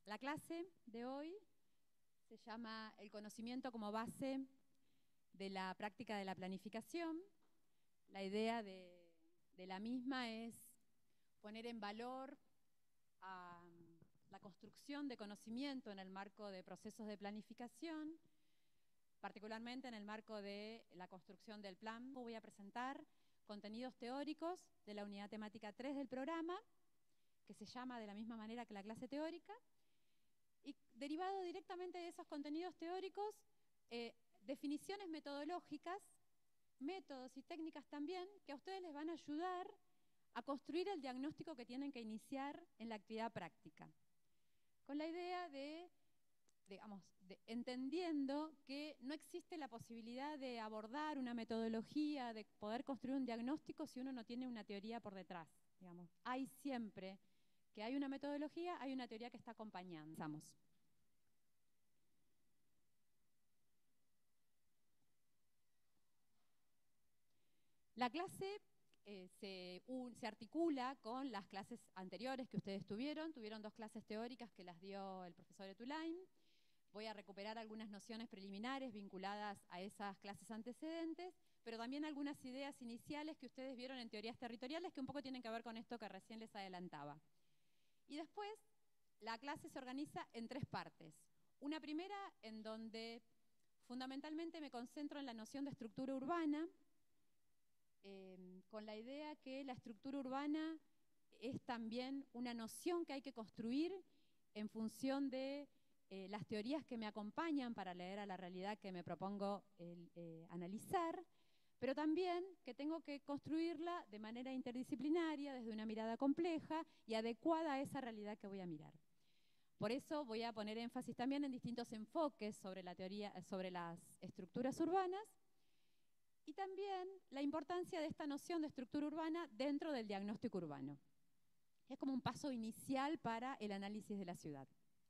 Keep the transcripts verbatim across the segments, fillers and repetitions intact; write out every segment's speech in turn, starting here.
La clase de hoy se llama El conocimiento como base de la práctica de la planificación. La idea de, de la misma es poner en valor a la construcción de conocimiento en el marco de procesos de planificación, particularmente en el marco de la construcción del plan. Voy a presentar contenidos teóricos de la unidad temática tres del programa, que se llama de la misma manera que la clase teórica, y derivado directamente de esos contenidos teóricos, eh, definiciones metodológicas, métodos y técnicas también, que a ustedes les van a ayudar a construir el diagnóstico que tienen que iniciar en la actividad práctica. Con la idea de, digamos, de, entendiendo que no existe la posibilidad de abordar una metodología, de poder construir un diagnóstico si uno no tiene una teoría por detrás. Digamos, hay siempre que hay una metodología, hay una teoría que está acompañando. Vamos. La clase eh, se, un, se articula con las clases anteriores que ustedes tuvieron. Tuvieron dos clases teóricas que las dio el profesor Etulain. Voy a recuperar algunas nociones preliminares vinculadas a esas clases antecedentes, pero también algunas ideas iniciales que ustedes vieron en teorías territoriales que un poco tienen que ver con esto que recién les adelantaba. Y después, la clase se organiza en tres partes. Una primera en donde fundamentalmente me concentro en la noción de estructura urbana, eh, con la idea que la estructura urbana es también una noción que hay que construir en función de eh, las teorías que me acompañan para leer a la realidad que me propongo el, eh, analizar, pero también que tengo que construirla de manera interdisciplinaria, desde una mirada compleja y adecuada a esa realidad que voy a mirar. Por eso voy a poner énfasis también en distintos enfoques sobre la teoría, sobre las estructuras urbanas y también la importancia de esta noción de estructura urbana dentro del diagnóstico urbano. Es como un paso inicial para el análisis de la ciudad.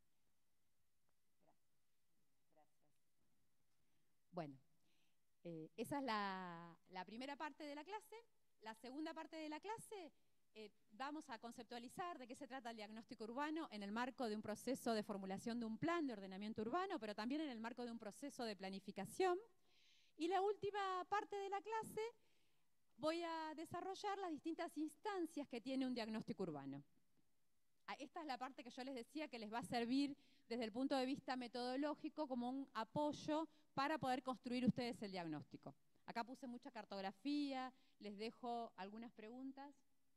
Gracias. Bueno. Eh, esa es la, la primera parte de la clase. La segunda parte de la clase eh, vamos a conceptualizar de qué se trata el diagnóstico urbano en el marco de un proceso de formulación de un plan de ordenamiento urbano, pero también en el marco de un proceso de planificación. Y la última parte de la clase voy a desarrollar las distintas instancias que tiene un diagnóstico urbano. Esta es la parte que yo les decía que les va a servir desde el punto de vista metodológico como un apoyo para poder construir ustedes el diagnóstico. Acá puse mucha cartografía, les dejo algunas preguntas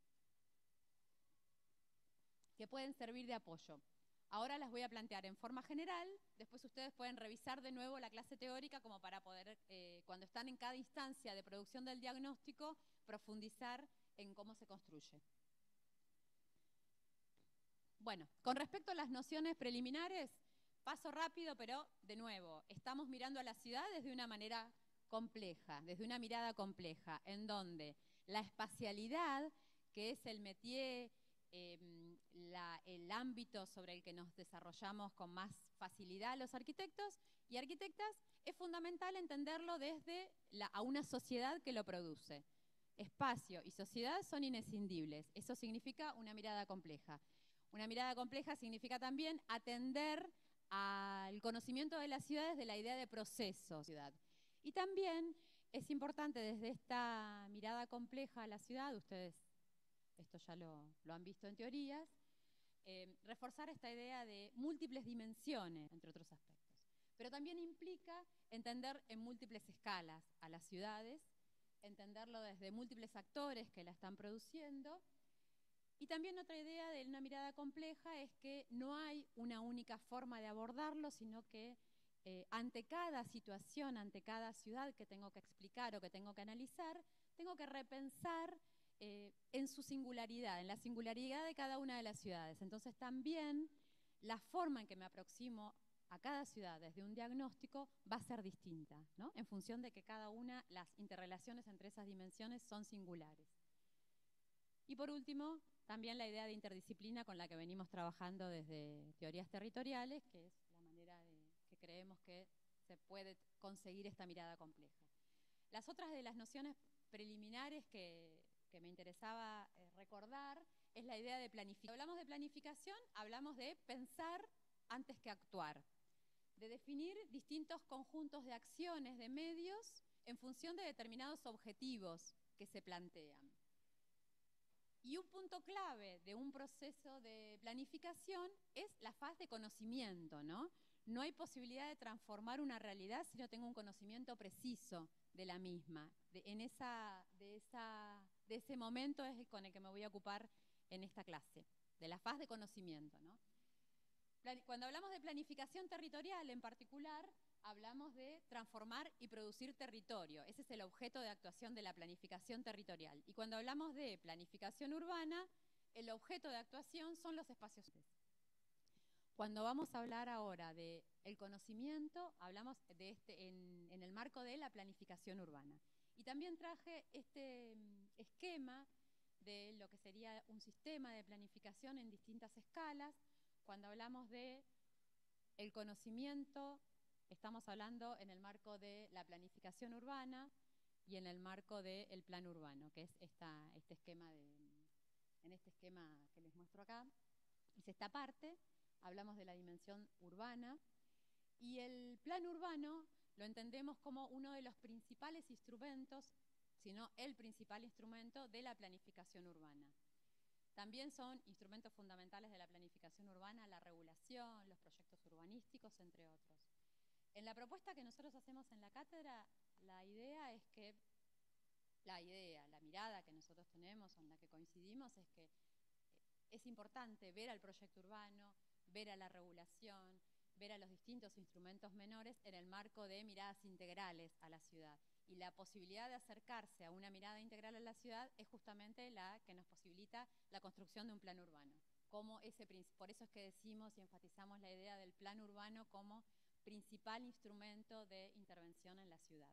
que pueden servir de apoyo. Ahora las voy a plantear en forma general, después ustedes pueden revisar de nuevo la clase teórica como para poder, eh, cuando están en cada instancia de producción del diagnóstico, profundizar en cómo se construye. Bueno, con respecto a las nociones preliminares, paso rápido, pero de nuevo, estamos mirando a la ciudad desde una manera compleja, desde una mirada compleja, en donde la espacialidad, que es el métier, eh, la, el ámbito sobre el que nos desarrollamos con más facilidad los arquitectos y arquitectas, es fundamental entenderlo desde la, a una sociedad que lo produce. Espacio y sociedad son inescindibles, eso significa una mirada compleja. Una mirada compleja significa también atender al conocimiento de las ciudades de la idea de proceso. Y también es importante desde esta mirada compleja a la ciudad, ustedes esto ya lo, lo han visto en teorías, eh, reforzar esta idea de múltiples dimensiones, entre otros aspectos. Pero también implica entender en múltiples escalas a las ciudades, entenderlo desde múltiples actores que la están produciendo. Y también otra idea de una mirada compleja es que no hay una única forma de abordarlo, sino que eh, ante cada situación, ante cada ciudad que tengo que explicar o que tengo que analizar, tengo que repensar eh, en su singularidad, en la singularidad de cada una de las ciudades. Entonces también la forma en que me aproximo a cada ciudad desde un diagnóstico va a ser distinta, ¿no? En función de que cada una, las interrelaciones entre esas dimensiones son singulares. Y por último, también la idea de interdisciplina con la que venimos trabajando desde teorías territoriales, que es la manera de que creemos que se puede conseguir esta mirada compleja. Las otras de las nociones preliminares que, que me interesaba eh, recordar es la idea de planificación. Cuando hablamos de planificación, hablamos de pensar antes que actuar, de definir distintos conjuntos de acciones, de medios, en función de determinados objetivos que se plantean. Y un punto clave de un proceso de planificación es la fase de conocimiento, ¿no? No hay posibilidad de transformar una realidad si no tengo un conocimiento preciso de la misma. De, en esa, de, esa, de ese momento es con el que me voy a ocupar en esta clase, de la fase de conocimiento, ¿no? Cuando hablamos de planificación territorial en particular, hablamos de transformar y producir territorio. Ese es el objeto de actuación de la planificación territorial. Y cuando hablamos de planificación urbana, el objeto de actuación son los espacios. Cuando vamos a hablar ahora del conocimiento, hablamos de este, en, en el marco de la planificación urbana. Y también traje este esquema de lo que sería un sistema de planificación en distintas escalas. Cuando hablamos de el conocimiento, estamos hablando en el marco de la planificación urbana y en el marco del plan urbano, que es esta, este esquema de, en este esquema que les muestro acá. Es esta parte, hablamos de la dimensión urbana, y el plan urbano lo entendemos como uno de los principales instrumentos, sino el principal instrumento de la planificación urbana. También son instrumentos fundamentales de la planificación urbana, la regulación, los proyectos urbanísticos, entre otros. En la propuesta que nosotros hacemos en la cátedra, la idea es que, la idea, la mirada que nosotros tenemos, en la que coincidimos, es que es importante ver al proyecto urbano, ver a la regulación, ver a los distintos instrumentos menores en el marco de miradas integrales a la ciudad. Y la posibilidad de acercarse a una mirada integral a la ciudad es justamente la que nos posibilita la construcción de un plan urbano. Como ese, por eso es que decimos y enfatizamos la idea del plan urbano como principal instrumento de intervención en la ciudad.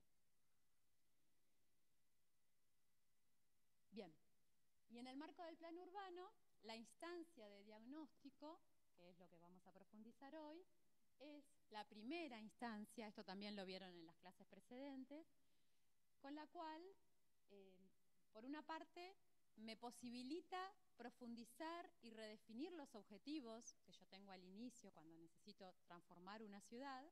Bien, y en el marco del plan urbano, la instancia de diagnóstico, que es lo que vamos a profundizar hoy, es la primera instancia, esto también lo vieron en las clases precedentes, con la cual, eh, por una parte, me posibilita profundizar y redefinir los objetivos que yo tengo al inicio cuando necesito transformar una ciudad.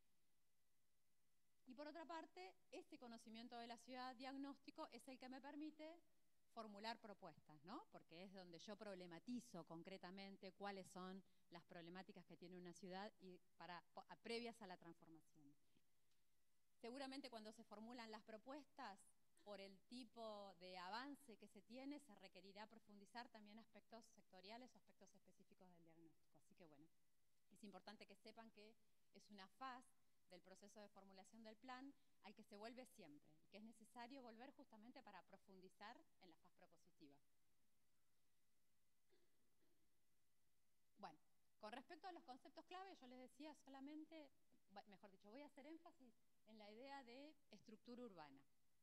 Y por otra parte, este conocimiento de la ciudad diagnóstico es el que me permite formular propuestas, ¿no? Porque es donde yo problematizo concretamente cuáles son las problemáticas que tiene una ciudad y para, a, previas a la transformación. Seguramente cuando se formulan las propuestas, por el tipo de avance que se tiene, se requerirá profundizar también aspectos sectoriales o aspectos específicos del diagnóstico. Así que bueno, es importante que sepan que es una fase del proceso de formulación del plan al que se vuelve siempre, y que es necesario volver justamente para profundizar en la fase propositiva. Bueno, con respecto a los conceptos clave, yo les decía solamente, mejor dicho, voy a hacer énfasis en la idea de estructura urbana.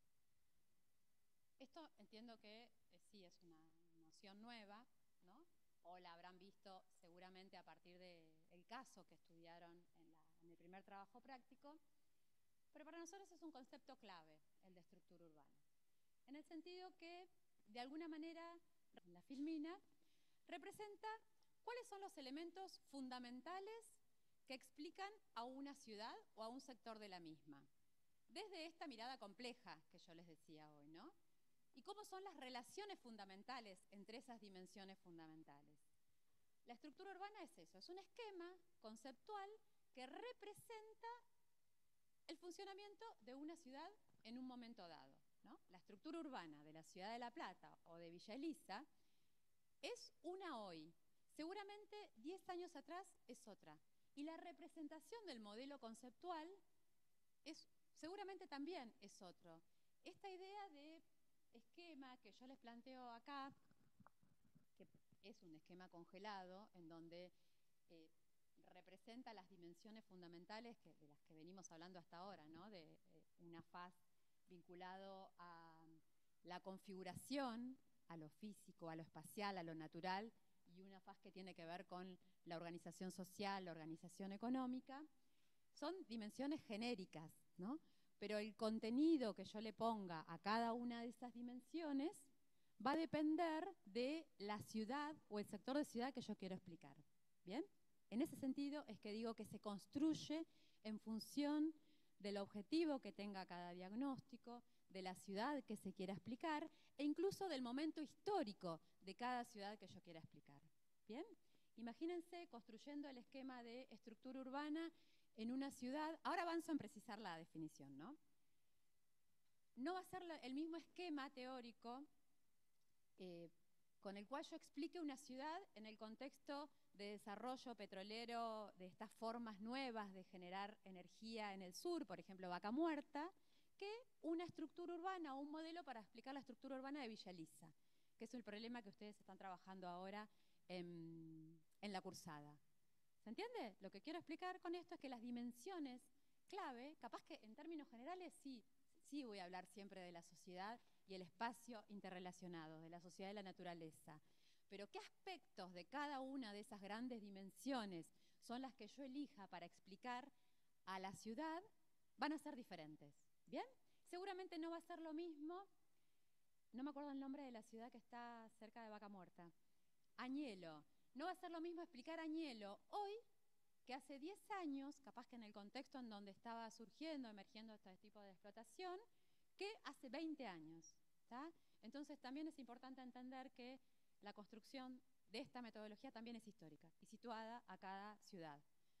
Esto entiendo que eh, sí es una noción nueva, ¿no? O la habrán visto seguramente a partir del caso que estudiaron en, la, en el primer trabajo práctico, pero para nosotros es un concepto clave, el de estructura urbana. En el sentido que, de alguna manera, la filmina representa cuáles son los elementos fundamentales que explican a una ciudad o a un sector de la misma. Desde esta mirada compleja que yo les decía hoy, ¿no? Y cómo son las relaciones fundamentales entre esas dimensiones fundamentales. La estructura urbana es eso, es un esquema conceptual que representa el funcionamiento de una ciudad en un momento dado, ¿no? La estructura urbana de la ciudad de La Plata o de Villa Elisa es una hoy. Seguramente diez años atrás es otra. Y la representación del modelo conceptual es, seguramente también es otro. Esta idea de esquema que yo les planteo acá, que es un esquema congelado, en donde eh, representa las dimensiones fundamentales que, de las que venimos hablando hasta ahora, ¿no? De eh, una faz vinculado a la configuración, a lo físico, a lo espacial, a lo natural, y una faz que tiene que ver con la organización social, la organización económica, son dimensiones genéricas, ¿no? Pero el contenido que yo le ponga a cada una de esas dimensiones va a depender de la ciudad o el sector de ciudad que yo quiero explicar. ¿Bien? En ese sentido es que digo que se construye en función del objetivo que tenga cada diagnóstico, de la ciudad que se quiera explicar e incluso del momento histórico de cada ciudad que yo quiera explicar. ¿Bien? Imagínense construyendo el esquema de estructura urbana en una ciudad. Ahora avanzo en precisar la definición, ¿no? No va a ser el mismo esquema teórico eh, con el cual yo explique una ciudad en el contexto de desarrollo petrolero, de estas formas nuevas de generar energía en el sur, por ejemplo, Vaca Muerta, que una estructura urbana o un modelo para explicar la estructura urbana de Villa Elisa, que es el problema que ustedes están trabajando ahora en, en la cursada. ¿Se entiende? Lo que quiero explicar con esto es que las dimensiones clave, capaz que en términos generales sí, sí voy a hablar siempre de la sociedad y el espacio interrelacionado, de la sociedad y la naturaleza. Pero ¿qué aspectos de cada una de esas grandes dimensiones son las que yo elija para explicar a la ciudad? Van a ser diferentes. ¿Bien? Seguramente no va a ser lo mismo, no me acuerdo el nombre de la ciudad que está cerca de Vaca Muerta, Añelo. No va a ser lo mismo explicar Añelo hoy que hace diez años, capaz que en el contexto en donde estaba surgiendo, emergiendo este tipo de explotación, que hace veinte años. ¿Tá? Entonces también es importante entender que la construcción de esta metodología también es histórica y situada a cada ciudad.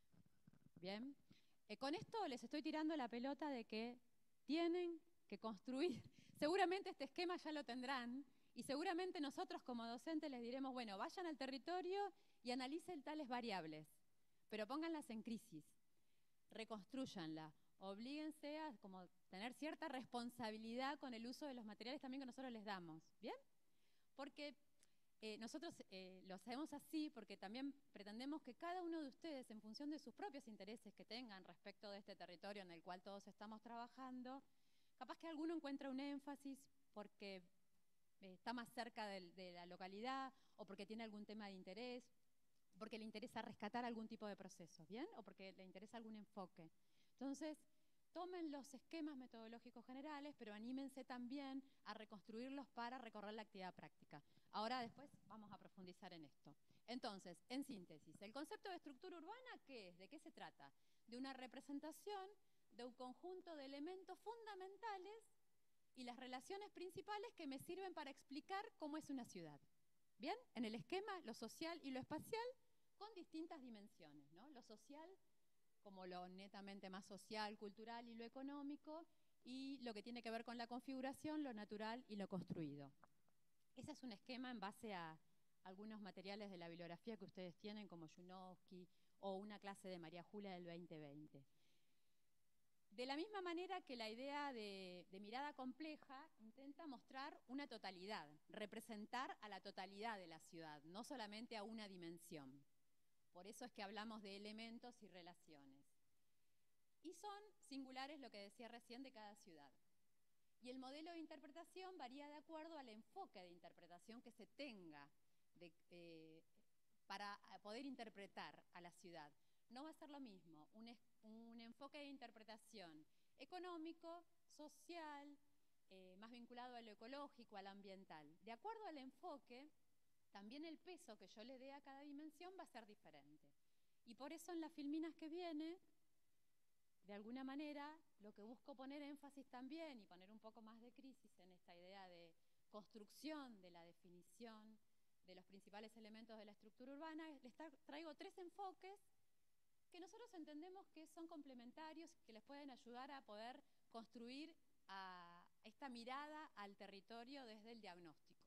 ¿Bien? Eh, con esto les estoy tirando la pelota de que tienen que construir. Seguramente este esquema ya lo tendrán y seguramente nosotros como docentes les diremos, bueno, vayan al territorio y analicen tales variables, pero pónganlas en crisis, reconstrúyanla, oblíguense a como tener cierta responsabilidad con el uso de los materiales también que nosotros les damos, ¿bien? Porque eh, nosotros eh, lo hacemos así porque también pretendemos que cada uno de ustedes, en función de sus propios intereses que tengan respecto de este territorio en el cual todos estamos trabajando, capaz que alguno encuentra un énfasis porque eh, está más cerca de, de la localidad o porque tiene algún tema de interés, porque le interesa rescatar algún tipo de proceso, ¿bien? O porque le interesa algún enfoque. Entonces, tomen los esquemas metodológicos generales, pero anímense también a reconstruirlos para recorrer la actividad práctica. Ahora después vamos a profundizar en esto. Entonces, en síntesis, el concepto de estructura urbana, ¿qué es? ¿De qué se trata? De una representación de un conjunto de elementos fundamentales y las relaciones principales que me sirven para explicar cómo es una ciudad. ¿Bien? En el esquema, lo social y lo espacial, con distintas dimensiones, ¿no? Lo social como lo netamente más social, cultural y lo económico, y lo que tiene que ver con la configuración, lo natural y lo construido. Ese es un esquema en base a algunos materiales de la bibliografía que ustedes tienen, como Yunowski o una clase de María Julia del veinte veinte. De la misma manera que la idea de, de mirada compleja intenta mostrar una totalidad, representar a la totalidad de la ciudad, no solamente a una dimensión. Por eso es que hablamos de elementos y relaciones. Y son singulares, lo que decía recién, de cada ciudad. Y el modelo de interpretación varía de acuerdo al enfoque de interpretación que se tenga de, eh, para poder interpretar a la ciudad. No va a ser lo mismo un, un enfoque de interpretación económico, social, eh, más vinculado a lo ecológico, al ambiental. De acuerdo al enfoque, también el peso que yo le dé a cada dimensión va a ser diferente. Y por eso en las filminas que viene, de alguna manera, lo que busco poner énfasis también y poner un poco más de crisis en esta idea de construcción de la definición de los principales elementos de la estructura urbana, les traigo tres enfoques que nosotros entendemos que son complementarios, que les pueden ayudar a poder construir a esta mirada al territorio desde el diagnóstico.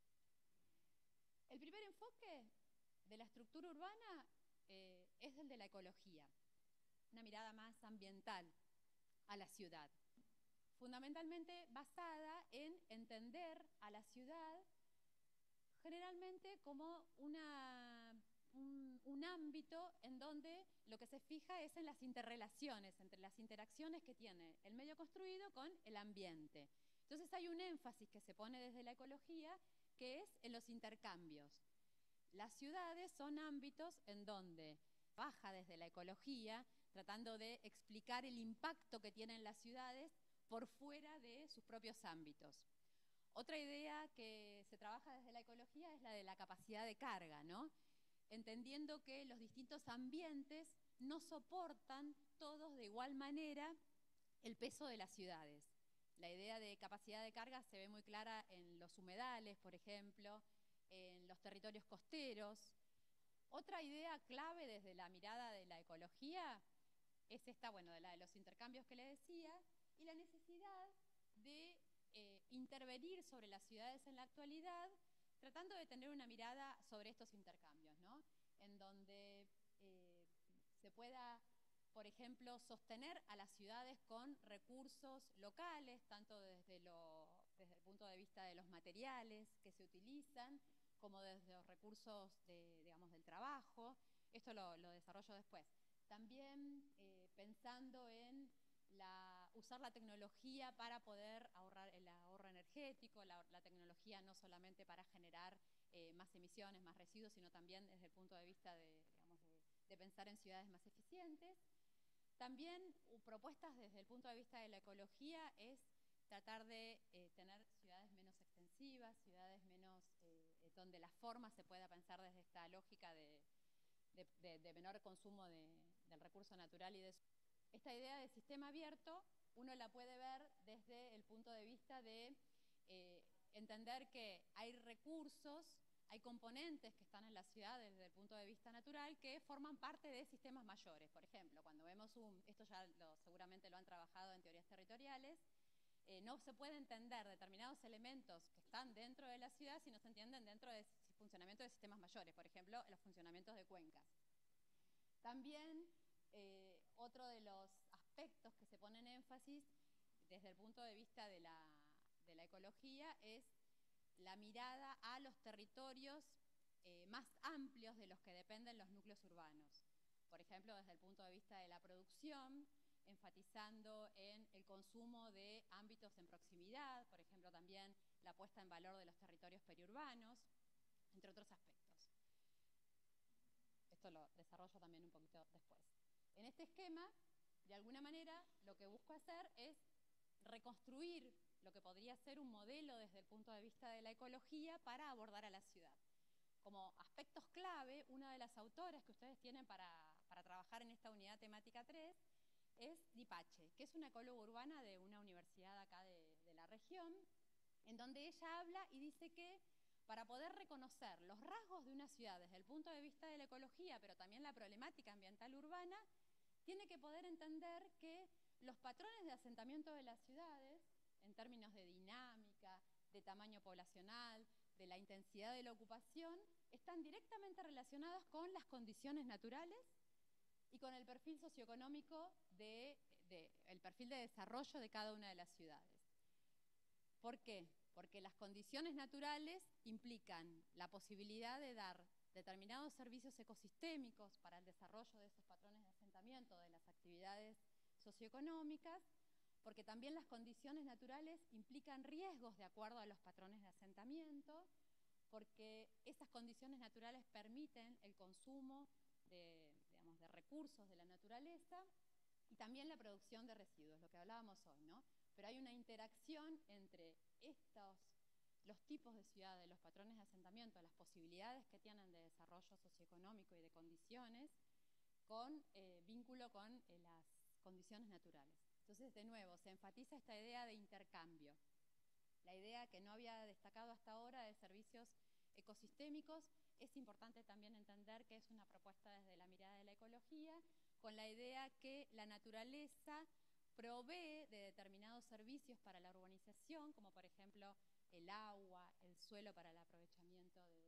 El primer enfoque de la estructura urbana eh, es el de la ecología, una mirada más ambiental a la ciudad, fundamentalmente basada en entender a la ciudad generalmente como una, un, un ámbito en donde lo que se fija es en las interrelaciones, entre las interacciones que tiene el medio construido con el ambiente. Entonces hay un énfasis que se pone desde la ecología que es en los intercambios. Las ciudades son ámbitos en donde baja desde la ecología, tratando de explicar el impacto que tienen las ciudades por fuera de sus propios ámbitos. Otra idea que se trabaja desde la ecología es la de la capacidad de carga, ¿no? entendiendo que los distintos ambientes no soportan todos de igual manera el peso de las ciudades. La idea de capacidad de carga se ve muy clara en los humedales, por ejemplo, en los territorios costeros. Otra idea clave desde la mirada de la ecología es esta, bueno, de la de los intercambios que le decía, y la necesidad de eh, intervenir sobre las ciudades en la actualidad, tratando de tener una mirada sobre estos intercambios, ¿no? En donde eh, se pueda, por ejemplo, sostener a las ciudades con recursos locales, tanto desde, lo, desde el punto de vista de los materiales que se utilizan, como desde los recursos de, digamos, del trabajo. Esto lo, lo desarrollo después. También eh, pensando en la, usar la tecnología para poder ahorrar el ahorro energético, la, la tecnología no solamente para generar eh, más emisiones, más residuos, sino también desde el punto de vista de, digamos, de, de pensar en ciudades más eficientes. También uh, propuestas desde el punto de vista de la ecología es tratar de eh, tener ciudades menos extensivas, ciudades menos, eh, donde la forma se pueda pensar desde esta lógica de, de, de, de menor consumo de, del recurso natural y de su... Esta idea de sistema abierto uno la puede ver desde el punto de vista de eh, entender que hay recursos, hay componentes que están en la ciudad desde el punto de vista natural que forman parte de sistemas mayores. Por ejemplo, cuando vemos un, esto ya lo, seguramente lo han trabajado en teorías territoriales, eh, no se puede entender determinados elementos que están dentro de la ciudad si no se entienden dentro del funcionamiento de sistemas mayores, por ejemplo, los funcionamientos de cuencas. También eh, otro de los aspectos que se ponen énfasis desde el punto de vista de la, de la ecología es la mirada a los territorios eh, más amplios de los que dependen los núcleos urbanos. Por ejemplo, desde el punto de vista de la producción, enfatizando en el consumo de ámbitos en proximidad, por ejemplo, también la puesta en valor de los territorios periurbanos, entre otros aspectos. Esto lo desarrollo también un poquito después. En este esquema, de alguna manera, lo que busco hacer es reconstruir lo que podría ser un modelo desde el punto de vista de la ecología para abordar a la ciudad. Como aspectos clave, una de las autoras que ustedes tienen para, para trabajar en esta unidad temática tres es Dipache, que es una ecóloga urbana de una universidad acá de, de la región, en donde ella habla y dice que para poder reconocer los rasgos de una ciudad desde el punto de vista de la ecología, pero también la problemática ambiental urbana, tiene que poder entender que los patrones de asentamiento de las ciudades, en términos de dinámica, de tamaño poblacional, de la intensidad de la ocupación, están directamente relacionados con las condiciones naturales y con el perfil socioeconómico, de, de, el perfil de desarrollo de cada una de las ciudades. ¿Por qué? Porque las condiciones naturales implican la posibilidad de dar determinados servicios ecosistémicos para el desarrollo de esos patrones de asentamiento, de las actividades socioeconómicas, porque también las condiciones naturales implican riesgos de acuerdo a los patrones de asentamiento, porque esas condiciones naturales permiten el consumo de, digamos, de recursos de la naturaleza y también la producción de residuos, lo que hablábamos hoy, ¿no? Pero hay una interacción entre estos, los tipos de ciudades, los patrones de asentamiento, las posibilidades que tienen de desarrollo socioeconómico y de condiciones, con eh, vínculo con eh, las condiciones naturales. Entonces, de nuevo, se enfatiza esta idea de intercambio. La idea que no había destacado hasta ahora de servicios ecosistémicos, es importante también entender que es una propuesta desde la mirada de la ecología, con la idea que la naturaleza provee de determinados servicios para la urbanización, como por ejemplo el agua, el suelo para el aprovechamiento de,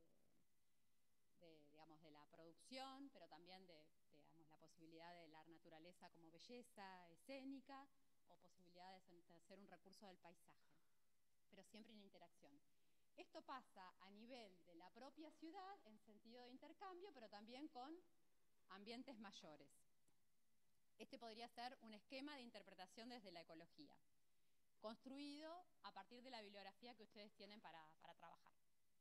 de, digamos, de la producción, pero también de, de digamos, la posibilidad de la naturaleza como belleza escénica o posibilidades de ser un recurso del paisaje, pero siempre en interacción. Esto pasa a nivel de la propia ciudad en sentido de intercambio, pero también con ambientes mayores. Este podría ser un esquema de interpretación desde la ecología, construido a partir de la bibliografía que ustedes tienen para, para trabajar.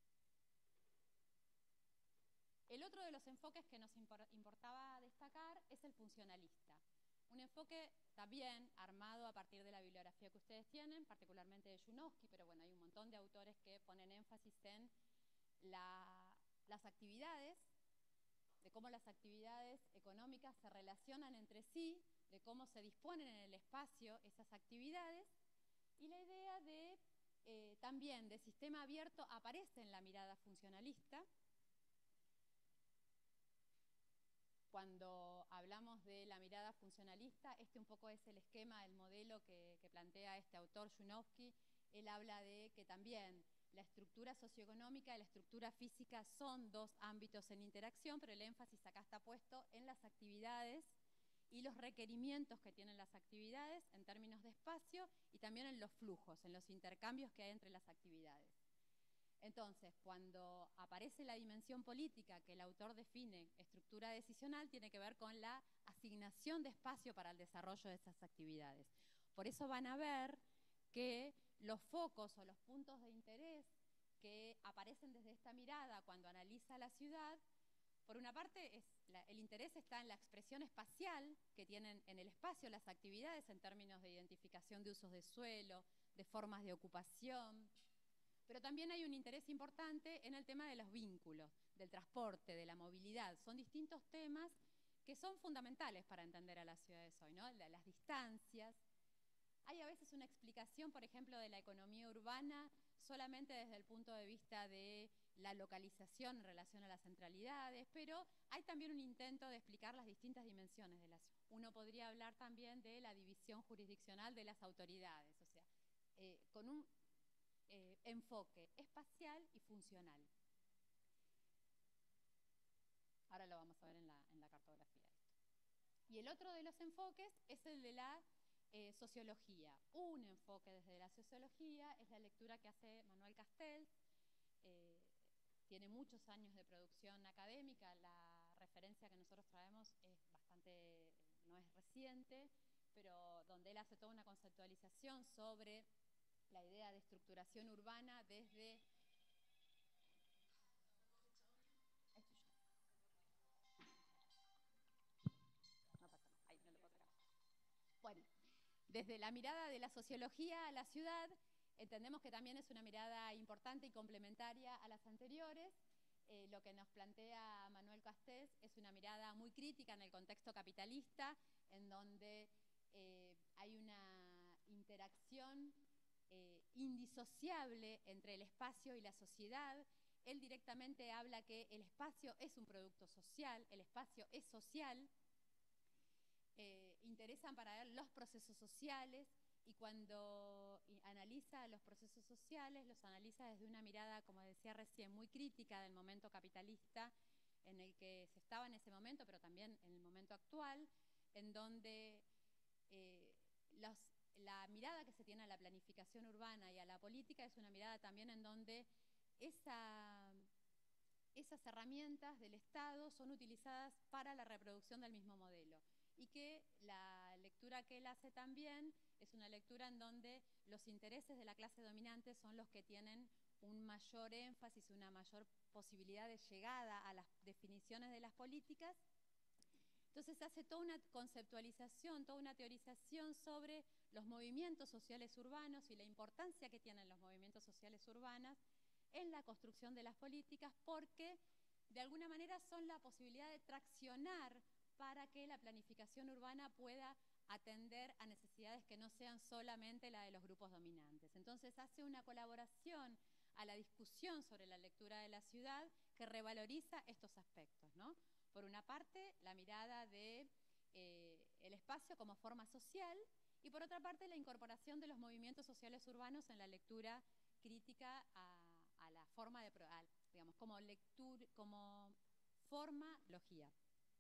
El otro de los enfoques que nos importaba destacar es el funcionalista. Un enfoque también armado a partir de la bibliografía que ustedes tienen, particularmente de Yunowski, pero bueno, hay un montón de autores que ponen énfasis en la, las actividades de cómo las actividades económicas se relacionan entre sí, de cómo se disponen en el espacio esas actividades, y la idea de eh, también de sistema abierto aparece en la mirada funcionalista. Cuando hablamos de la mirada funcionalista, este un poco es el esquema, el modelo que, que plantea este autor, Junovsky. Él habla de que también la estructura socioeconómica y la estructura física son dos ámbitos en interacción, pero el énfasis acá está puesto en las actividades y los requerimientos que tienen las actividades en términos de espacio y también en los flujos, en los intercambios que hay entre las actividades. Entonces, cuando aparece la dimensión política que el autor define estructura decisional, tiene que ver con la asignación de espacio para el desarrollo de esas actividades. Por eso van a ver que los focos o los puntos de interés que aparecen desde esta mirada cuando analiza la ciudad, por una parte, es la, el interés está en la expresión espacial que tienen en el espacio las actividades en términos de identificación de usos de suelo, de formas de ocupación, pero también hay un interés importante en el tema de los vínculos, del transporte, de la movilidad. Son distintos temas que son fundamentales para entender a las ciudades hoy, ¿no? Las distancias. Hay a veces una explicación, por ejemplo, de la economía urbana solamente desde el punto de vista de la localización en relación a las centralidades, pero hay también un intento de explicar las distintas dimensiones de la ciudad. Uno podría hablar también de la división jurisdiccional de las autoridades, o sea, eh, con un eh, enfoque espacial y funcional. Ahora lo vamos a ver en la, en la cartografía esto. Y el otro de los enfoques es el de la eh, sociología. Un enfoque desde la sociología es la lectura que hace Manuel Castells. Eh, tiene muchos años de producción académica. La referencia que nosotros traemos es bastante, no es reciente, pero donde él hace toda una conceptualización sobre la idea de estructuración urbana desde... No pasa nada, ahí no lo puedo sacar. Bueno, desde la mirada de la sociología a la ciudad, entendemos que también es una mirada importante y complementaria a las anteriores. Eh, lo que nos plantea Manuel Castells es una mirada muy crítica en el contexto capitalista, en donde eh, hay una interacción eh, indisociable entre el espacio y la sociedad. Él directamente habla que el espacio es un producto social, el espacio es social. Eh, interesan para él los procesos sociales, y cuando analiza los procesos sociales, los analiza desde una mirada, como decía recién, muy crítica del momento capitalista en el que se estaba en ese momento, pero también en el momento actual, en donde eh, los, la mirada que se tiene a la planificación urbana y a la política es una mirada también en donde esa, esas herramientas del Estado son utilizadas para la reproducción del mismo modelo. Y que la lectura que él hace también es una lectura en donde los intereses de la clase dominante son los que tienen un mayor énfasis, una mayor posibilidad de llegada a las definiciones de las políticas. Entonces hace toda una conceptualización, toda una teorización sobre los movimientos sociales urbanos y la importancia que tienen los movimientos sociales urbanos en la construcción de las políticas, porque de alguna manera son la posibilidad de traccionar para que la planificación urbana pueda atender a necesidades que no sean solamente la de los grupos dominantes. Entonces hace una colaboración a la discusión sobre la lectura de la ciudad que revaloriza estos aspectos, ¿no? Por una parte, la mirada de eh, el espacio como forma social, y por otra parte, la incorporación de los movimientos sociales urbanos en la lectura crítica a, a la forma de, a, digamos, como lectura, como forma, logía.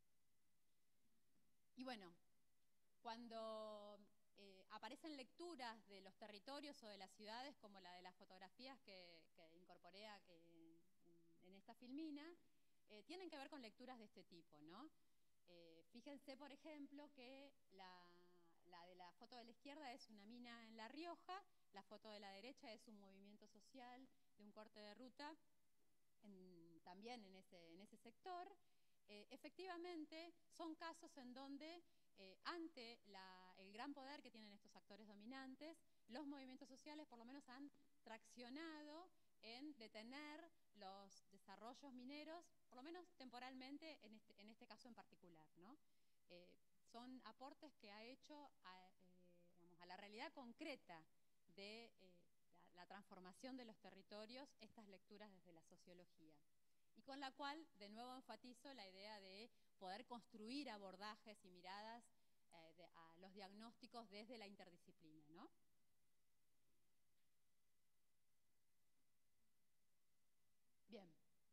Y bueno, cuando eh, aparecen lecturas de los territorios o de las ciudades, como la de las fotografías que, que incorporé a, eh, en, en esta filmina, eh, tienen que ver con lecturas de este tipo, ¿no? Eh, fíjense, por ejemplo, que la, la de la foto de la izquierda es una mina en La Rioja, la foto de la derecha es un movimiento social de un corte de ruta, en, también en ese, en ese sector. Eh, efectivamente, son casos en donde, eh, ante la, el gran poder que tienen estos actores dominantes, los movimientos sociales por lo menos han traccionado en detener los desarrollos mineros por lo menos temporalmente en este, en este caso en particular, ¿no? Eh, son aportes que ha hecho a, eh, digamos, a la realidad concreta de eh, la, la transformación de los territorios, estas lecturas desde la sociología. Y con la cual, de nuevo, enfatizo la idea de poder construir abordajes y miradas eh, de, a los diagnósticos desde la interdisciplina, ¿no? Bien.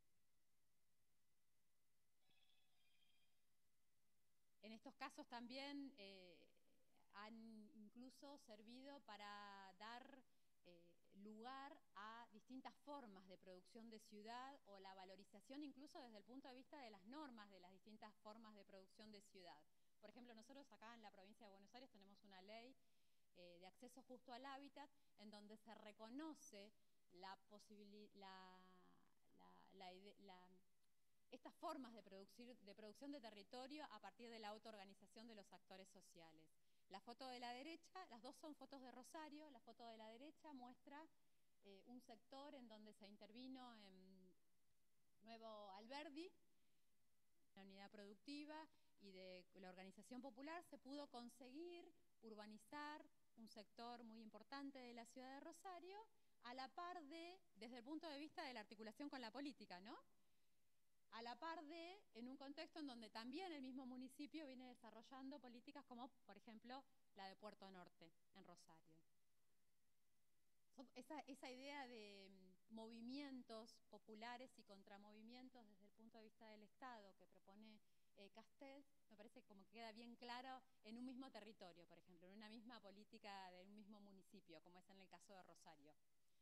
En estos casos también eh, han incluso servido para dar eh, lugar a distintas formas de producción de ciudad o la valorización incluso desde el punto de vista de las normas de las distintas formas de producción de ciudad. Por ejemplo, nosotros acá en la provincia de Buenos Aires tenemos una ley eh, de acceso justo al hábitat en donde se reconoce la posibilidad, la, la, la, la estas formas de, producir, de producción de territorio a partir de la autoorganización de los actores sociales. La foto de la derecha, las dos son fotos de Rosario, la foto de la derecha muestra eh, un sector en donde se intervino en Nuevo Alberdi, la unidad productiva y de la organización popular, se pudo conseguir urbanizar un sector muy importante de la ciudad de Rosario, a la par de, desde el punto de vista de la articulación con la política, ¿no? A la par de, en un contexto en donde también el mismo municipio viene desarrollando políticas como, por ejemplo, la de Puerto Norte, en Rosario. Esa, esa idea de movimientos populares y contramovimientos desde el punto de vista del Estado que propone eh, Castells, me parece que como queda bien claro en un mismo territorio, por ejemplo, en una misma política de un mismo municipio, como es en el caso de Rosario.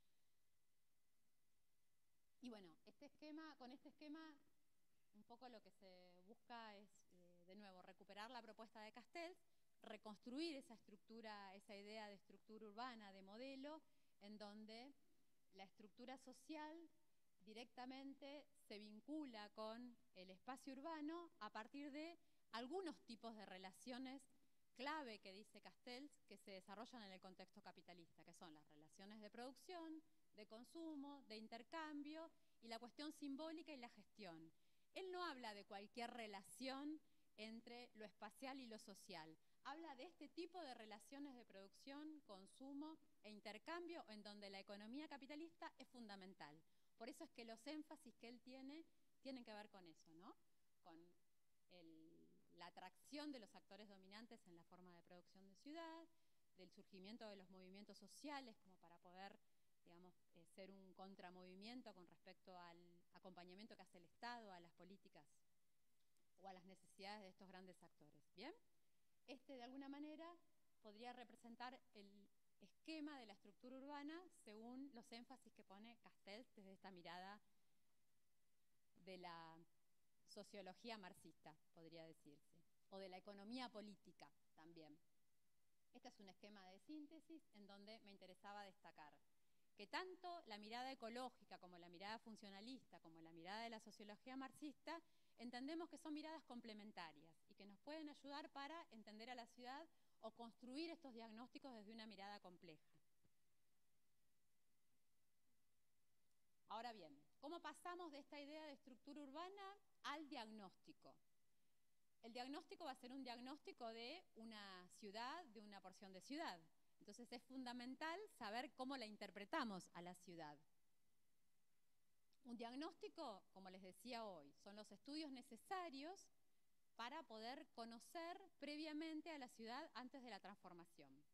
Y bueno, este esquema, con este esquema un poco lo que se busca es, eh, de nuevo, recuperar la propuesta de Castells, reconstruir esa estructura, esa idea de estructura urbana, de modelo, en donde la estructura social directamente se vincula con el espacio urbano a partir de algunos tipos de relaciones clave que dice Castells que se desarrollan en el contexto capitalista, que son las relaciones de producción, de consumo, de intercambio y la cuestión simbólica y la gestión. Él no habla de cualquier relación entre lo espacial y lo social. Habla de este tipo de relaciones de producción, consumo e intercambio en donde la economía capitalista es fundamental. Por eso es que los énfasis que él tiene tienen que ver con eso, ¿no? Con el, la atracción de los actores dominantes en la forma de producción de ciudad, del surgimiento de los movimientos sociales como para poder, digamos, eh, ser un contramovimiento con respecto al acompañamiento que hace el Estado a las políticas o a las necesidades de estos grandes actores. ¿Bien? Este, de alguna manera, podría representar el esquema de la estructura urbana según los énfasis que pone Castells desde esta mirada de la sociología marxista, podría decirse, o de la economía política también. Este es un esquema de síntesis en donde me interesaba destacar que tanto la mirada ecológica como la mirada funcionalista, como la mirada de la sociología marxista, entendemos que son miradas complementarias y que nos pueden ayudar para entender a la ciudad o construir estos diagnósticos desde una mirada compleja. Ahora bien, ¿cómo pasamos de esta idea de estructura urbana al diagnóstico? El diagnóstico va a ser un diagnóstico de una ciudad, de una porción de ciudad. Entonces es fundamental saber cómo la interpretamos a la ciudad. Un diagnóstico, como les decía hoy, son los estudios necesarios para poder conocer previamente a la ciudad antes de la transformación.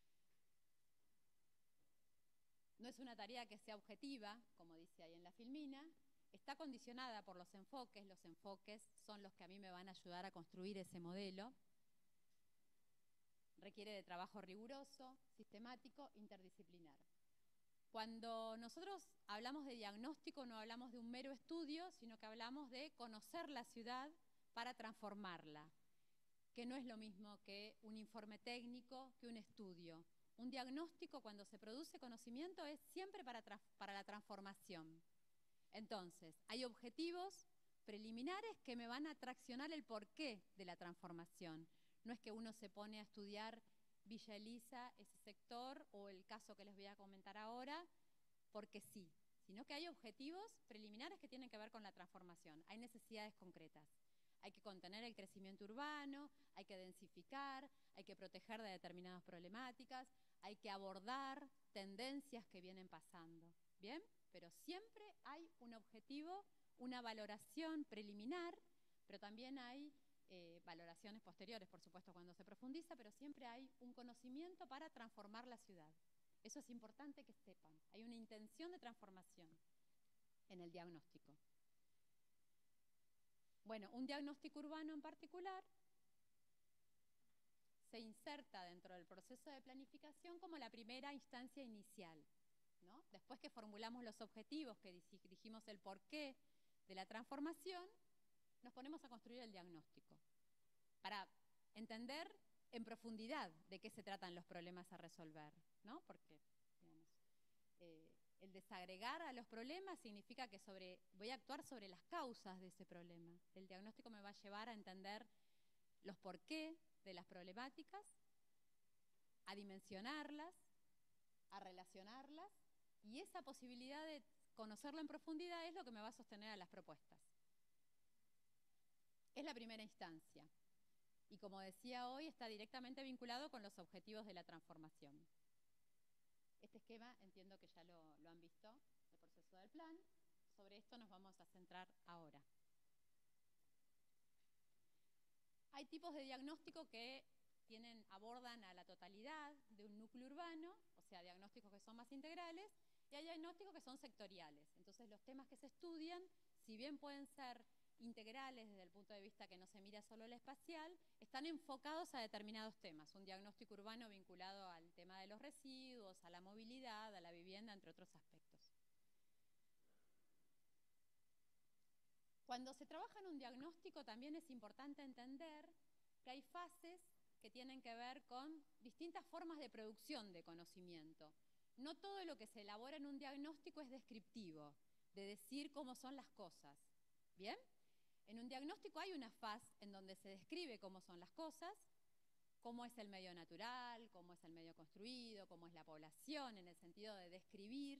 No es una tarea que sea objetiva, como dice ahí en la filmina, está condicionada por los enfoques, los enfoques son los que a mí me van a ayudar a construir ese modelo. Requiere de trabajo riguroso, sistemático, interdisciplinar. Cuando nosotros hablamos de diagnóstico, no hablamos de un mero estudio, sino que hablamos de conocer la ciudad para transformarla, que no es lo mismo que un informe técnico, que un estudio. Un diagnóstico, cuando se produce conocimiento, es siempre para, para la transformación. Entonces, hay objetivos preliminares que me van a traccionar el porqué de la transformación. No es que uno se pone a estudiar Villa Elisa, ese sector, o el caso que les voy a comentar ahora, porque sí, sino que hay objetivos preliminares que tienen que ver con la transformación. Hay necesidades concretas. Hay que contener el crecimiento urbano, hay que densificar, hay que proteger de determinadas problemáticas, hay que abordar tendencias que vienen pasando, ¿bien? Pero siempre hay un objetivo, una valoración preliminar, pero también hay eh, valoraciones posteriores, por supuesto, cuando se profundiza, pero siempre hay un conocimiento para transformar la ciudad. Eso es importante que sepan. Hay una intención de transformación en el diagnóstico. Bueno, un diagnóstico urbano en particular se inserta dentro del proceso de planificación como la primera instancia inicial, ¿no? Después que formulamos los objetivos, que dijimos el porqué de la transformación, nos ponemos a construir el diagnóstico para entender en profundidad de qué se tratan los problemas a resolver, ¿no? Porque, digamos, eh, el desagregar a los problemas significa que sobre, voy a actuar sobre las causas de ese problema. El diagnóstico me va a llevar a entender los porqué de las problemáticas, a dimensionarlas, a relacionarlas, y esa posibilidad de conocerlo en profundidad es lo que me va a sostener a las propuestas. Es la primera instancia. Y como decía hoy, está directamente vinculado con los objetivos de la transformación. Este esquema entiendo que ya lo, lo han visto, el proceso del plan. Sobre esto nos vamos a centrar ahora. Hay tipos de diagnóstico que tienen, abordan a la totalidad de un núcleo urbano, o sea, diagnósticos que son más integrales, y hay diagnósticos que son sectoriales. Entonces, los temas que se estudian, si bien pueden ser integrales desde el punto de vista que no se mira solo el espacial, están enfocados a determinados temas. Un diagnóstico urbano vinculado al tema de los residuos, a la movilidad, a la vivienda, entre otros aspectos. Cuando se trabaja en un diagnóstico también es importante entender que hay fases que tienen que ver con distintas formas de producción de conocimiento. No todo lo que se elabora en un diagnóstico es descriptivo, de decir cómo son las cosas. ¿Bien? En un diagnóstico hay una fase en donde se describe cómo son las cosas, cómo es el medio natural, cómo es el medio construido, cómo es la población, en el sentido de describir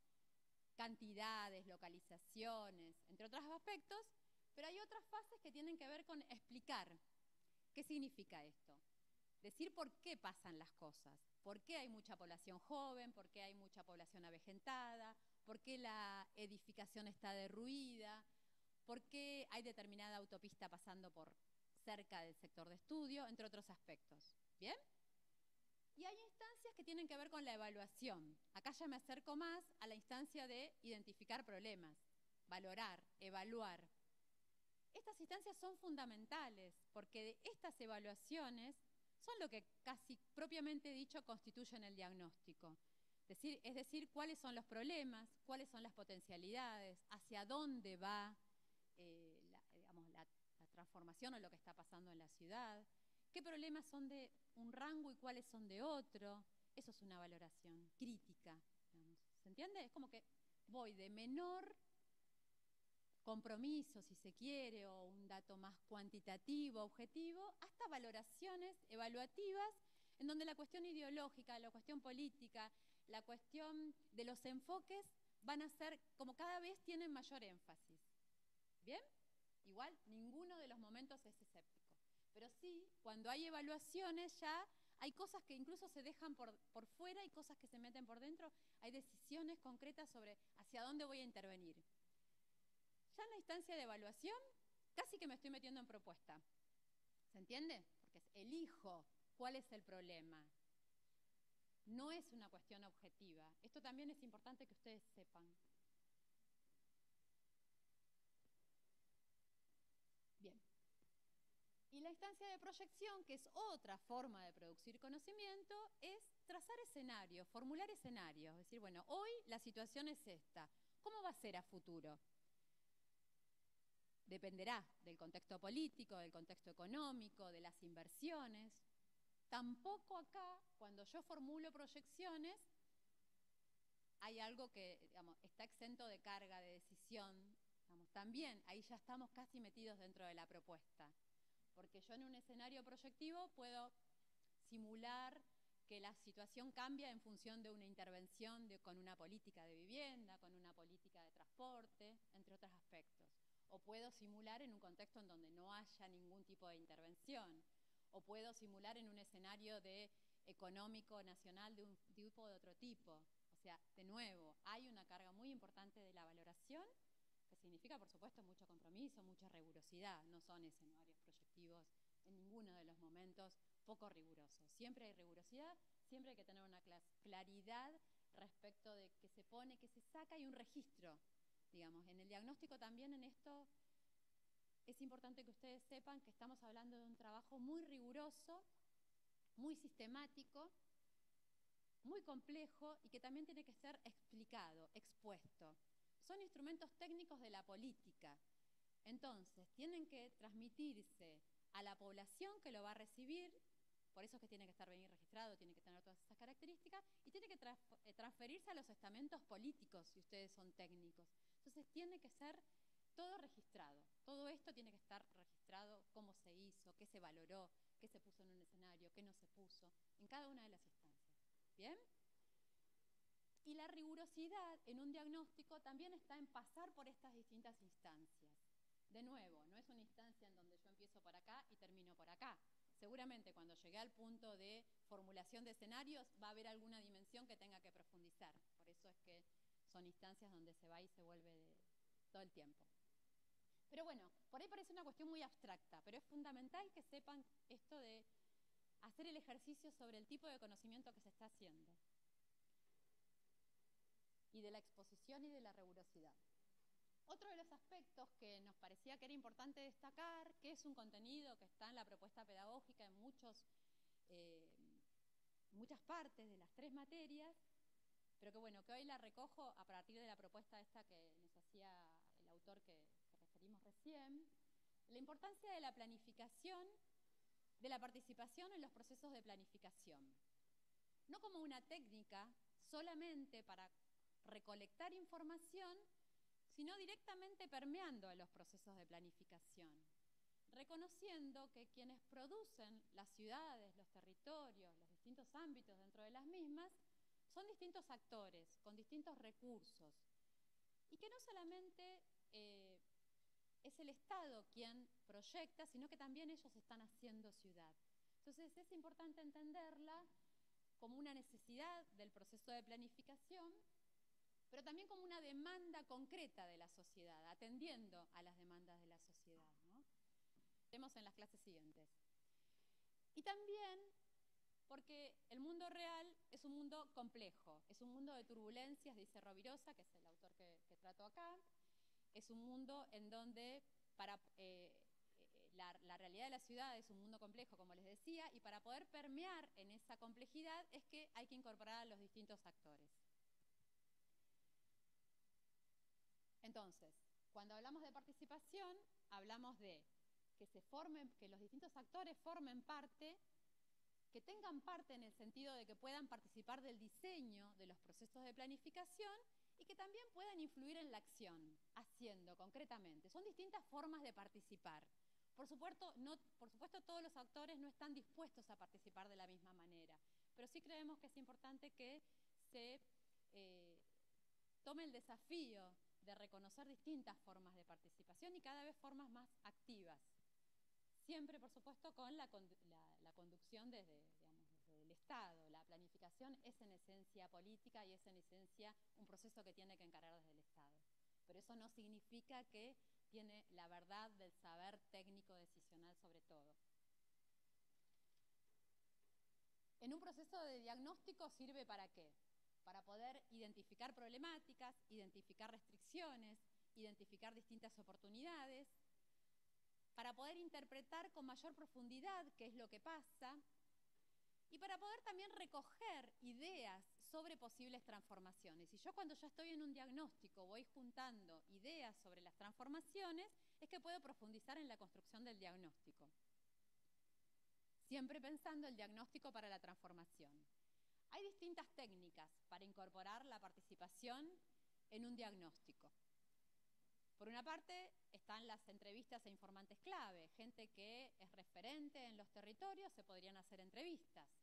cantidades, localizaciones, entre otros aspectos, pero hay otras fases que tienen que ver con explicar qué significa esto, decir por qué pasan las cosas, por qué hay mucha población joven, por qué hay mucha población avejentada, por qué la edificación está derruida, por qué hay determinada autopista pasando por cerca del sector de estudio, entre otros aspectos. ¿Bien? Y hay instancias que tienen que ver con la evaluación. Acá ya me acerco más a la instancia de identificar problemas, valorar, evaluar. Estas instancias son fundamentales porque estas evaluaciones son lo que casi propiamente dicho constituyen el diagnóstico. Es decir, es decir, cuáles son los problemas, cuáles son las potencialidades, hacia dónde va eh, la, digamos, la, la transformación o lo que está pasando en la ciudad, qué problemas son de un rango y cuáles son de otro. Eso es una valoración crítica, digamos. ¿Se entiende? Es como que voy de menor compromiso, si se quiere, o un dato más cuantitativo, objetivo, hasta valoraciones evaluativas, en donde la cuestión ideológica, la cuestión política, la cuestión de los enfoques van a ser, como cada vez tienen mayor énfasis. ¿Bien? Igual, ninguno de los momentos es escéptico. Pero sí, cuando hay evaluaciones ya hay cosas que incluso se dejan por, por fuera y cosas que se meten por dentro. Hay decisiones concretas sobre hacia dónde voy a intervenir. Ya en la instancia de evaluación, casi que me estoy metiendo en propuesta. ¿Se entiende? Porque es, elijo cuál es el problema. No es una cuestión objetiva. Esto también es importante que ustedes sepan. Bien. Y la instancia de proyección, que es otra forma de producir conocimiento, es trazar escenarios, formular escenarios. Es decir, bueno, hoy la situación es esta. ¿Cómo va a ser a futuro? Dependerá del contexto político, del contexto económico, de las inversiones. Tampoco acá, cuando yo formulo proyecciones, hay algo que, digamos, está exento de carga de decisión. Digamos, también ahí ya estamos casi metidos dentro de la propuesta. Porque yo en un escenario proyectivo puedo simular que la situación cambia en función de una intervención de, con una política de vivienda, con una política de transporte, entre otros aspectos. O puedo simular en un contexto en donde no haya ningún tipo de intervención. O puedo simular en un escenario de económico nacional de un tipo o de otro tipo. O sea, de nuevo, hay una carga muy importante de la valoración, que significa, por supuesto, mucho compromiso, mucha rigurosidad. No son escenarios proyectivos en ninguno de los momentos poco rigurosos. Siempre hay rigurosidad, siempre hay que tener una claridad respecto de qué se pone, qué se saca y un registro. Digamos, en el diagnóstico también en esto es importante que ustedes sepan que estamos hablando de un trabajo muy riguroso, muy sistemático, muy complejo y que también tiene que ser explicado, expuesto. Son instrumentos técnicos de la política. Entonces, tienen que transmitirse a la población que lo va a recibir, por eso es que tiene que estar bien registrado, tiene que tener todas esas características, y tiene que tra transferirse a los estamentos políticos, si ustedes son técnicos. Entonces, tiene que ser todo registrado. Todo esto tiene que estar registrado, cómo se hizo, qué se valoró, qué se puso en un escenario, qué no se puso, en cada una de las instancias. ¿Bien? Y la rigurosidad en un diagnóstico también está en pasar por estas distintas instancias. De nuevo, no es una instancia en donde yo empiezo por acá y termino por acá. Seguramente cuando llegué al punto de formulación de escenarios va a haber alguna dimensión que tenga que profundizar. Por eso es que son instancias donde se va y se vuelve de, todo el tiempo. Pero bueno, por ahí parece una cuestión muy abstracta, pero es fundamental que sepan esto de hacer el ejercicio sobre el tipo de conocimiento que se está haciendo. Y de la exposición y de la rigurosidad. Otro de los aspectos que nos parecía que era importante destacar, que es un contenido que está en la propuesta pedagógica en muchos, eh, muchas partes de las tres materias, pero que bueno, que hoy la recojo a partir de la propuesta esta que nos hacía el autor que, que referimos recién, la importancia de la planificación, de la participación en los procesos de planificación. No como una técnica solamente para recolectar información, sino directamente permeando a los procesos de planificación, reconociendo que quienes producen las ciudades, los territorios, los distintos ámbitos dentro de las mismas, son distintos actores, con distintos recursos, y que no solamente eh, es el Estado quien proyecta, sino que también ellos están haciendo ciudad. Entonces es importante entenderla como una necesidad del proceso de planificación, pero también como una demanda concreta de la sociedad, atendiendo a las demandas de la sociedad, ¿no? Veremos en las clases siguientes. Y también porque el mundo real es un mundo complejo, es un mundo de turbulencias, dice Rovirosa, que es el autor que, que trato acá, es un mundo en donde para, eh, la, la realidad de la ciudad es un mundo complejo, como les decía, y para poder permear en esa complejidad es que hay que incorporar a los distintos actores. Entonces, cuando hablamos de participación, hablamos de que se formen, que los distintos actores formen parte, que tengan parte en el sentido de que puedan participar del diseño de los procesos de planificación y que también puedan influir en la acción, haciendo concretamente. Son distintas formas de participar. Por supuesto, no, por supuesto, todos los actores no están dispuestos a participar de la misma manera, pero sí creemos que es importante que se eh, tome el desafío de reconocer distintas formas de participación y cada vez formas más activas. Siempre, por supuesto, con la, la, la conducción desde, digamos, desde el Estado. La planificación es en esencia política y es en esencia un proceso que tiene que encarar desde el Estado. Pero eso no significa que tiene la verdad del saber técnico decisional sobre todo. En un proceso de diagnóstico sirve ¿para qué? Para poder identificar problemáticas, identificar restricciones, identificar distintas oportunidades, para poder interpretar con mayor profundidad qué es lo que pasa y para poder también recoger ideas sobre posibles transformaciones. Y yo cuando ya estoy en un diagnóstico voy juntando ideas sobre las transformaciones, es que puedo profundizar en la construcción del diagnóstico. Siempre pensando el diagnóstico para la transformación. Hay distintas técnicas para incorporar la participación en un diagnóstico. Por una parte están las entrevistas a informantes clave, gente que es referente en los territorios, se podrían hacer entrevistas.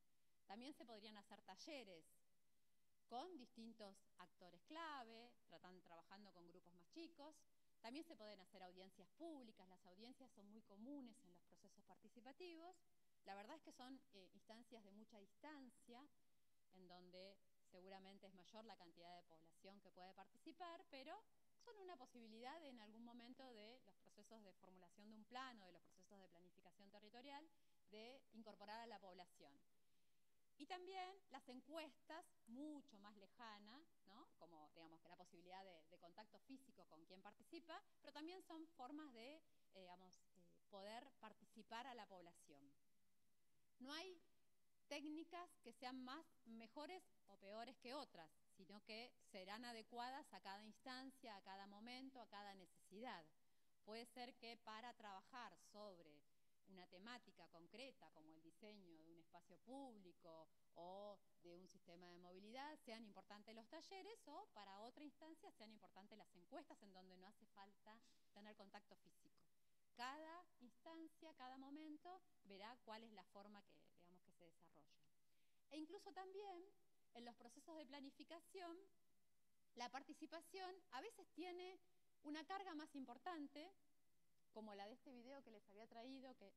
También se podrían hacer talleres con distintos actores clave, tratan, trabajando con grupos más chicos. También se pueden hacer audiencias públicas. Las audiencias son muy comunes en los procesos participativos. La verdad es que son eh, instancias de mucha distancia, en donde seguramente es mayor la cantidad de población que puede participar, pero son una posibilidad en algún momento de los procesos de formulación de un plan o de los procesos de planificación territorial de incorporar a la población. Y también las encuestas, mucho más lejanas, ¿no? Como digamos que la posibilidad de, de contacto físico con quien participa, pero también son formas de eh, digamos, eh, poder participar a la población. No hay técnicas que sean más mejores o peores que otras, sino que serán adecuadas a cada instancia, a cada momento, a cada necesidad. Puede ser que para trabajar sobre una temática concreta como el diseño de un espacio público o de un sistema de movilidad sean importantes los talleres, o para otra instancia sean importantes las encuestas en donde no hace falta tener contacto físico. Cada instancia, cada momento verá cuál es la forma que, digamos, que se desarrolla. E incluso también en los procesos de planificación, la participación a veces tiene una carga más importante, como la de este video que les había traído, que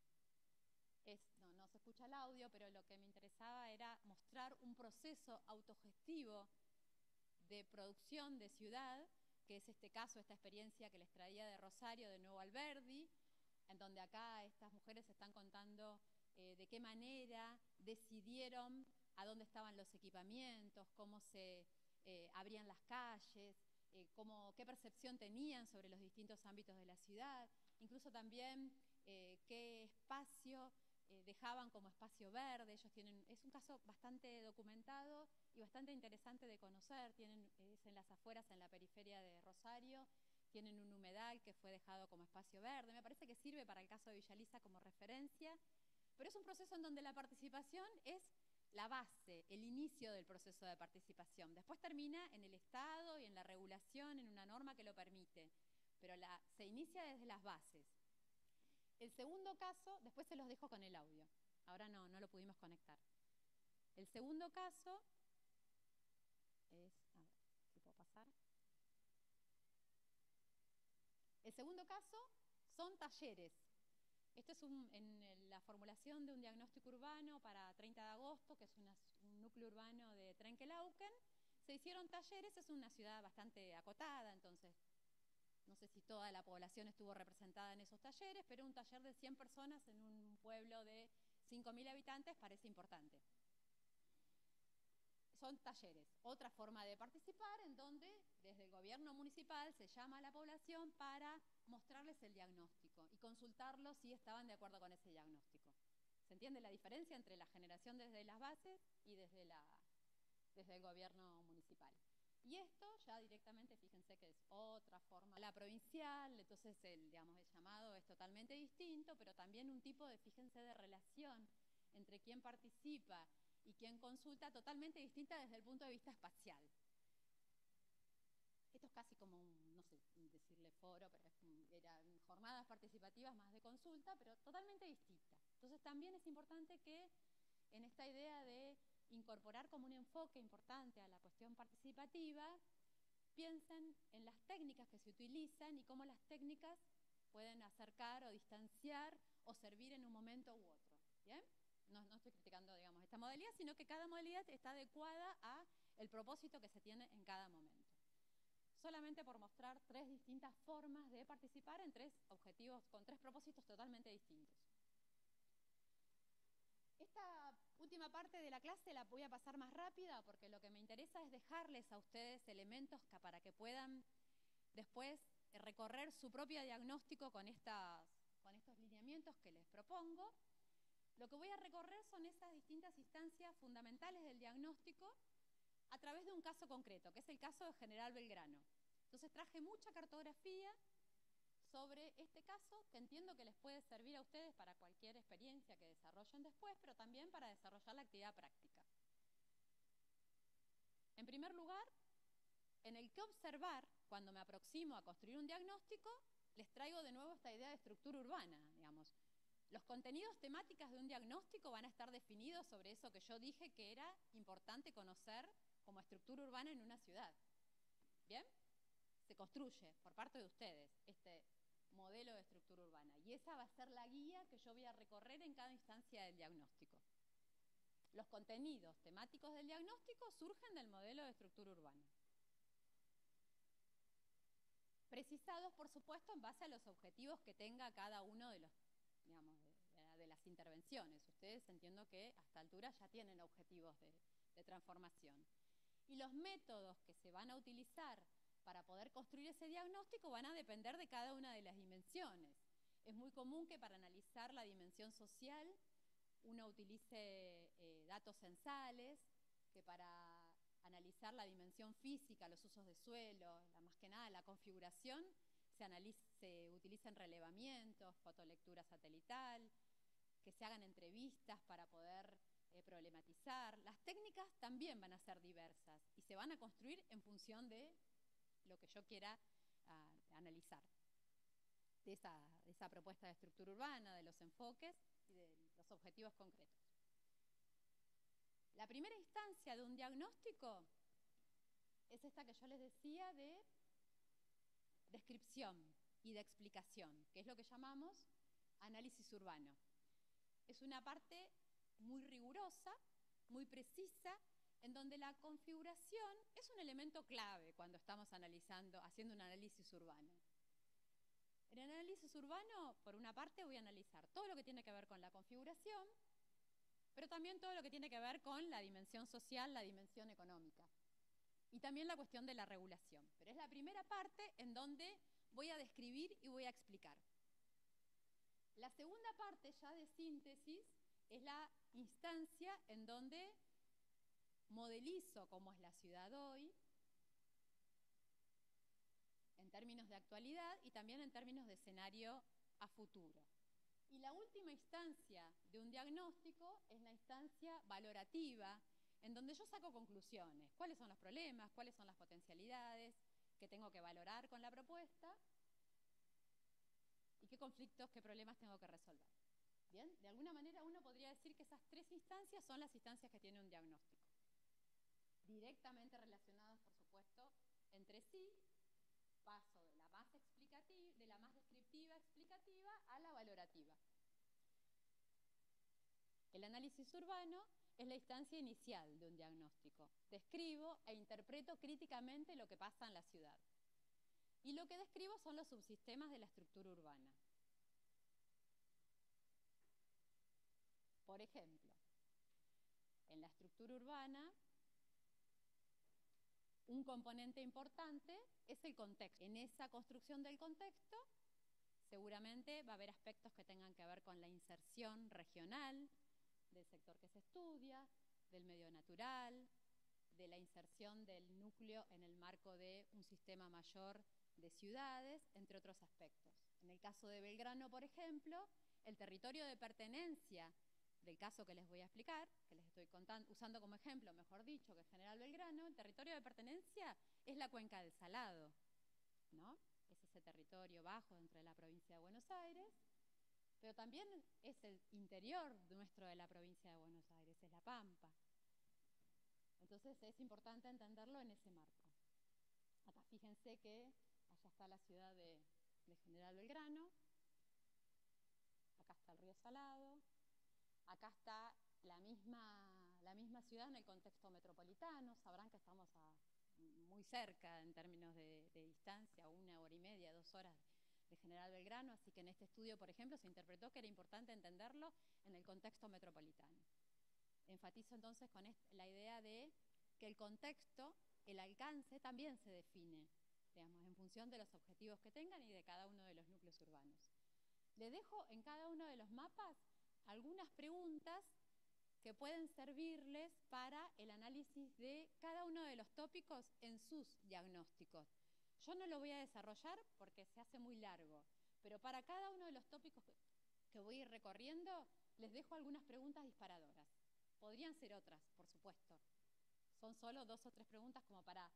es, no, no se escucha el audio, pero lo que me interesaba era mostrar un proceso autogestivo de producción de ciudad, que es este caso, esta experiencia que les traía de Rosario, de Nuevo Alberdi, en donde acá estas mujeres están contando eh, de qué manera decidieron a dónde estaban los equipamientos, cómo se eh, abrían las calles, eh, cómo, qué percepción tenían sobre los distintos ámbitos de la ciudad, incluso también eh, qué espacio eh, dejaban como espacio verde. Ellos tienen, es un caso bastante documentado y bastante interesante de conocer. Tienen, es en las afueras, en la periferia de Rosario, tienen un humedal que fue dejado como espacio verde. Me parece que sirve para el caso de Villa Lisa como referencia, pero es un proceso en donde la participación es la base, el inicio del proceso de participación. Después termina en el Estado y en la regulación, en una norma que lo permite, pero la, se inicia desde las bases. El segundo caso, después se los dejo con el audio, ahora no, no lo pudimos conectar. El segundo caso es, a ver, si puedo pasar. El segundo caso son talleres. Esto es un, en la formulación de un diagnóstico urbano para treinta de agosto, que es una, un núcleo urbano de Trenquelauquen. Se hicieron talleres, es una ciudad bastante acotada, entonces no sé si toda la población estuvo representada en esos talleres, pero un taller de cien personas en un pueblo de cinco mil habitantes parece importante. Son talleres, otra forma de participar en donde desde el gobierno municipal se llama a la población para mostrarles el diagnóstico y consultarlos si estaban de acuerdo con ese diagnóstico. ¿Se entiende la diferencia entre la generación desde las bases y desde, la, desde el gobierno municipal? Y esto ya directamente, fíjense que es otra forma, la provincial, entonces el, digamos, el llamado es totalmente distinto, pero también un tipo de, fíjense, de relación entre quien participa y quien consulta totalmente distinta desde el punto de vista espacial. Esto es casi como un, no sé, decirle foro, pero es, eran jornadas participativas más de consulta, pero totalmente distinta. Entonces también es importante que en esta idea de incorporar como un enfoque importante a la cuestión participativa, piensen en las técnicas que se utilizan y cómo las técnicas pueden acercar o distanciar o servir en un momento u otro. ¿Bien? No, no estoy criticando, digamos, esta modalidad, sino que cada modalidad está adecuada a el propósito que se tiene en cada momento. Solamente por mostrar tres distintas formas de participar en tres objetivos, con tres propósitos totalmente distintos. Esta última parte de la clase la voy a pasar más rápida porque lo que me interesa es dejarles a ustedes elementos que, para que puedan después recorrer su propio diagnóstico con, estas, con estos lineamientos que les propongo. Lo que voy a recorrer son esas distintas instancias fundamentales del diagnóstico a través de un caso concreto, que es el caso de General Belgrano. Entonces traje mucha cartografía sobre este caso, que entiendo que les puede servir a ustedes para cualquier experiencia que desarrollen después, pero también para desarrollar la actividad práctica. En primer lugar, en el que observar, cuando me aproximo a construir un diagnóstico, les traigo de nuevo esta idea de estructura urbana, digamos. Los contenidos temáticos de un diagnóstico van a estar definidos sobre eso que yo dije que era importante conocer como estructura urbana en una ciudad. ¿Bien? Se construye por parte de ustedes este modelo de estructura urbana. Y esa va a ser la guía que yo voy a recorrer en cada instancia del diagnóstico. Los contenidos temáticos del diagnóstico surgen del modelo de estructura urbana. Precisados, por supuesto, en base a los objetivos que tenga cada uno de los, digamos, de, de las intervenciones. Ustedes entiendo que a esta altura ya tienen objetivos de, de transformación. Y los métodos que se van a utilizar para poder construir ese diagnóstico van a depender de cada una de las dimensiones. Es muy común que para analizar la dimensión social uno utilice eh, datos censales, que para analizar la dimensión física, los usos de suelo, la, más que nada la configuración, se, analice, se utilicen relevamientos, fotolectura satelital, que se hagan entrevistas para poder eh, problematizar. Las técnicas también van a ser diversas y se van a construir en función de lo que yo quiera uh, analizar, de esa, de esa propuesta de estructura urbana, de los enfoques y de los objetivos concretos. La primera instancia de un diagnóstico es esta que yo les decía de descripción y de explicación, que es lo que llamamos análisis urbano. Es una parte muy rigurosa, muy precisa, en donde la configuración es un elemento clave cuando estamos analizando, haciendo un análisis urbano. En el análisis urbano, por una parte, voy a analizar todo lo que tiene que ver con la configuración, pero también todo lo que tiene que ver con la dimensión social, la dimensión económica. Y también la cuestión de la regulación. Pero es la primera parte en donde voy a describir y voy a explicar. La segunda parte ya de síntesis es la instancia en donde modelizo cómo es la ciudad hoy, en términos de actualidad y también en términos de escenario a futuro. Y la última instancia de un diagnóstico es la instancia valorativa, en donde yo saco conclusiones. ¿Cuáles son los problemas? ¿Cuáles son las potencialidades que tengo que valorar con la propuesta? ¿Y qué conflictos, qué problemas tengo que resolver? Bien, de alguna manera uno podría decir que esas tres instancias son las instancias que tiene un diagnóstico. Directamente relacionadas, por supuesto, entre sí. Paso de la más explicativa, de la más descriptiva, explicativa, a la valorativa. El análisis urbano es la instancia inicial de un diagnóstico. Describo e interpreto críticamente lo que pasa en la ciudad. Y lo que describo son los subsistemas de la estructura urbana. Por ejemplo, en la estructura urbana, un componente importante es el contexto. En esa construcción del contexto, seguramente va a haber aspectos que tengan que ver con la inserción regional del sector que se estudia, del medio natural, de la inserción del núcleo en el marco de un sistema mayor de ciudades, entre otros aspectos. En el caso de Belgrano, por ejemplo, el territorio de pertenencia del caso que les voy a explicar, que les estoy contando, usando como ejemplo, mejor dicho, que es General Belgrano, el territorio de pertenencia es la cuenca del Salado, ¿no? Es ese territorio bajo dentro de la provincia de Buenos Aires, pero también es el interior nuestro de la provincia de Buenos Aires, es la Pampa. Entonces es importante entenderlo en ese marco. Acá fíjense que allá está la ciudad de, de General Belgrano, acá está el río Salado, acá está la misma, la misma ciudad en el contexto metropolitano. Sabrán que estamos a, muy cerca en términos de, de distancia, una hora y media, dos horas de General Belgrano, así que en este estudio, por ejemplo, se interpretó que era importante entenderlo en el contexto metropolitano. Enfatizo entonces con la idea de que el contexto, el alcance, también se define, digamos, en función de los objetivos que tengan y de cada uno de los núcleos urbanos. Les dejo en cada uno de los mapas algunas preguntas que pueden servirles para el análisis de cada uno de los tópicos en sus diagnósticos. Yo no lo voy a desarrollar porque se hace muy largo, pero para cada uno de los tópicos que voy a ir recorriendo, les dejo algunas preguntas disparadoras. Podrían ser otras, por supuesto. Son solo dos o tres preguntas como para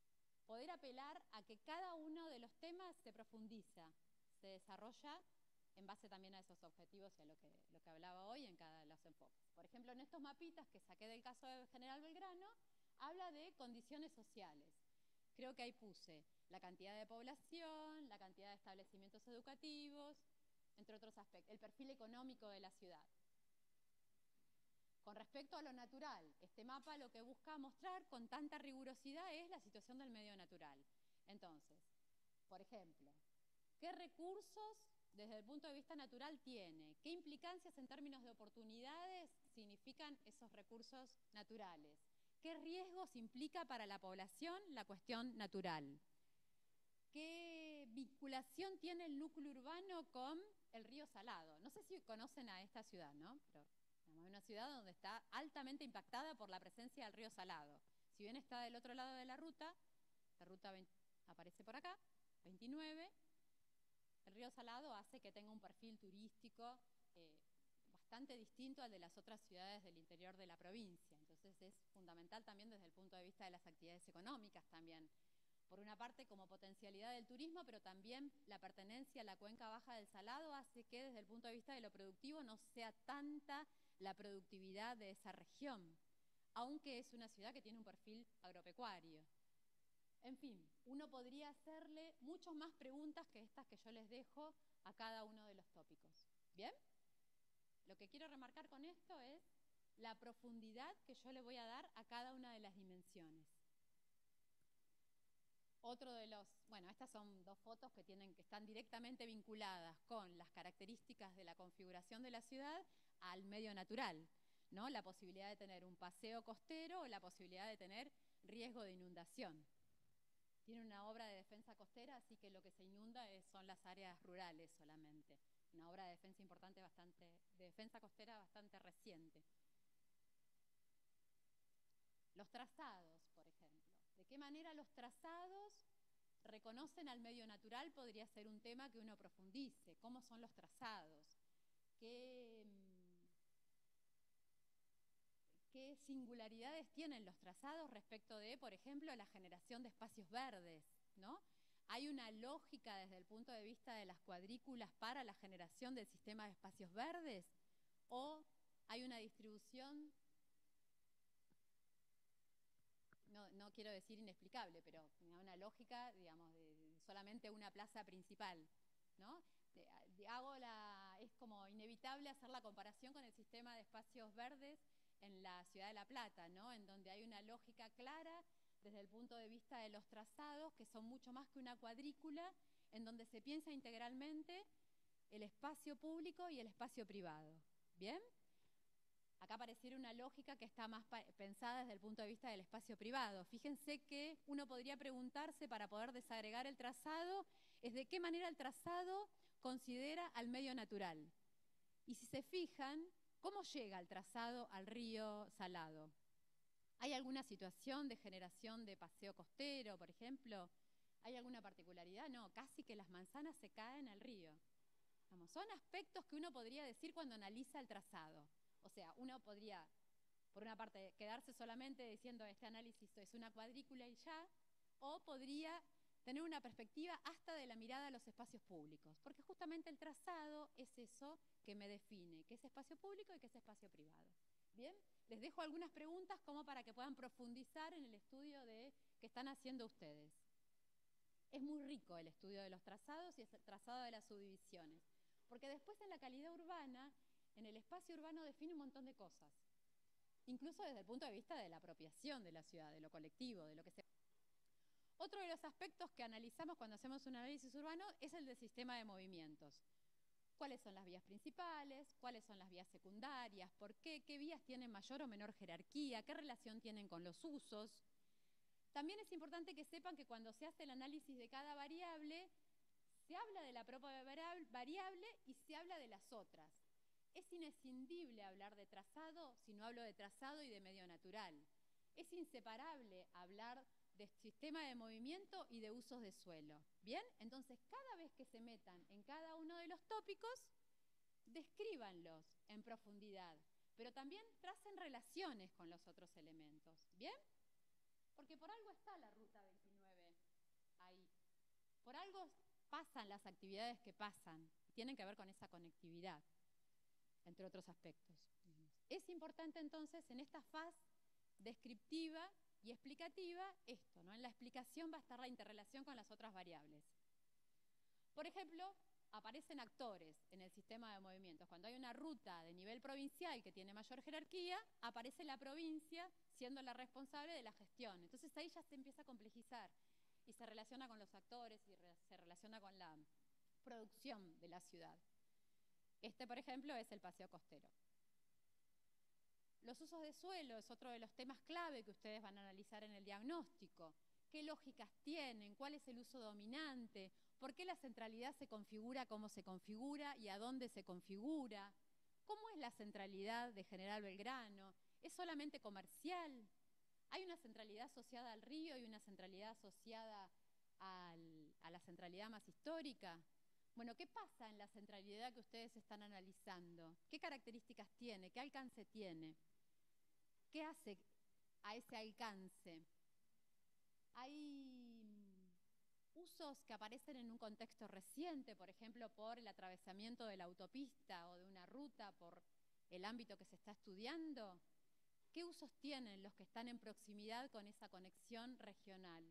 poder apelar a que cada uno de los temas se profundiza, se desarrolla en base también a esos objetivos y a lo que, lo que hablaba hoy en cada de los enfoques. Por ejemplo, en estos mapitas que saqué del caso de General Belgrano, habla de condiciones sociales. Creo que ahí puse la cantidad de población, la cantidad de establecimientos educativos, entre otros aspectos, el perfil económico de la ciudad. Con respecto a lo natural, este mapa lo que busca mostrar con tanta rigurosidad es la situación del medio natural. Entonces, por ejemplo, ¿qué recursos desde el punto de vista natural tiene? ¿Qué implicancias en términos de oportunidades significan esos recursos naturales? ¿Qué riesgos implica para la población la cuestión natural? ¿Qué vinculación tiene el núcleo urbano con el río Salado? No sé si conocen a esta ciudad, ¿no? Pero es una ciudad donde está altamente impactada por la presencia del río Salado. Si bien está del otro lado de la ruta, la ruta veinte, aparece por acá, veintinueve, el río Salado hace que tenga un perfil turístico eh, bastante distinto al de las otras ciudades del interior de la provincia. Entonces es fundamental también desde el punto de vista de las actividades económicas también. Por una parte como potencialidad del turismo, pero también la pertenencia a la cuenca baja del Salado hace que desde el punto de vista de lo productivo no sea tanta la productividad de esa región, aunque es una ciudad que tiene un perfil agropecuario. En fin, uno podría hacerle muchas más preguntas que estas que yo les dejo a cada uno de los tópicos. ¿Bien? Lo que quiero remarcar con esto es la profundidad que yo le voy a dar a cada una de las dimensiones. Otro de los, bueno, estas son dos fotos que, tienen, que están directamente vinculadas con las características de la configuración de la ciudad al medio natural, ¿no? La posibilidad de tener un paseo costero o la posibilidad de tener riesgo de inundación. Tiene una obra de defensa costera, así que lo que se inunda es, son las áreas rurales solamente. Una obra de defensa importante, bastante, de defensa costera bastante reciente. Los trazados, por ejemplo. ¿De qué manera los trazados reconocen al medio natural? Podría ser un tema que uno profundice. ¿Cómo son los trazados? ¿Qué, qué singularidades tienen los trazados respecto de, por ejemplo, la generación de espacios verdes, ¿no? ¿Hay una lógica desde el punto de vista de las cuadrículas para la generación del sistema de espacios verdes? ¿O hay una distribución, no, no quiero decir inexplicable, pero una lógica, digamos, de solamente una plaza principal, ¿no? De, de, hago la, es como inevitable hacer la comparación con el sistema de espacios verdes en la ciudad de La Plata, ¿no? En donde hay una lógica clara desde el punto de vista de los trazados, que son mucho más que una cuadrícula, en donde se piensa integralmente el espacio público y el espacio privado. ¿Bien? Acá pareciera una lógica que está más pensada desde el punto de vista del espacio privado. Fíjense que uno podría preguntarse, para poder desagregar el trazado, es de qué manera el trazado considera al medio natural. Y si se fijan, ¿cómo llega el trazado al río Salado? ¿Hay alguna situación de generación de paseo costero, por ejemplo? ¿Hay alguna particularidad? No, casi que las manzanas se caen al río. Vamos, son aspectos que uno podría decir cuando analiza el trazado. O sea, uno podría, por una parte, quedarse solamente diciendo este análisis es una cuadrícula y ya, o podría tener una perspectiva hasta de la mirada a los espacios públicos, porque justamente el trazado es eso que me define, qué es espacio público y qué es espacio privado. Bien, les dejo algunas preguntas como para que puedan profundizar en el estudio de, que están haciendo ustedes. Es muy rico el estudio de los trazados y el trazado de las subdivisiones, porque después en la calidad urbana, en el espacio urbano define un montón de cosas, incluso desde el punto de vista de la apropiación de la ciudad, de lo colectivo, de lo que se... Otro de los aspectos que analizamos cuando hacemos un análisis urbano es el del sistema de movimientos. ¿Cuáles son las vías principales? ¿Cuáles son las vías secundarias? ¿Por qué? ¿Qué vías tienen mayor o menor jerarquía? ¿Qué relación tienen con los usos? También es importante que sepan que cuando se hace el análisis de cada variable, se habla de la propia variable y se habla de las otras. Es inescindible hablar de trazado si no hablo de trazado y de medio natural. Es inseparable hablar de sistema de movimiento y de usos de suelo. ¿Bien? Entonces, cada vez que se metan en cada uno de los tópicos, descríbanlos en profundidad, pero también tracen relaciones con los otros elementos. ¿Bien? Porque por algo está la ruta veintinueve ahí. Por algo pasan las actividades que pasan. tienen que ver con esa conectividad, entre otros aspectos. Es importante entonces en esta faz descriptiva y explicativa esto, ¿no? En la explicación va a estar la interrelación con las otras variables. Por ejemplo, aparecen actores en el sistema de movimientos. Cuando hay una ruta de nivel provincial que tiene mayor jerarquía, aparece la provincia siendo la responsable de la gestión. Entonces ahí ya se empieza a complejizar y se relaciona con los actores y re- se relaciona con la producción de la ciudad. Este, por ejemplo, es el paseo costero. Los usos de suelo es otro de los temas clave que ustedes van a analizar en el diagnóstico. ¿Qué lógicas tienen? ¿Cuál es el uso dominante? ¿Por qué la centralidad se configura como se configura y a dónde se configura? ¿Cómo es la centralidad de General Belgrano? ¿Es solamente comercial? ¿Hay una centralidad asociada al río y una centralidad asociada al, a la centralidad más histórica? Bueno, ¿qué pasa en la centralidad que ustedes están analizando? ¿Qué características tiene? ¿Qué alcance tiene? ¿Qué hace a ese alcance? Hay usos que aparecen en un contexto reciente, por ejemplo, por el atravesamiento de la autopista o de una ruta, por el ámbito que se está estudiando. ¿Qué usos tienen los que están en proximidad con esa conexión regional?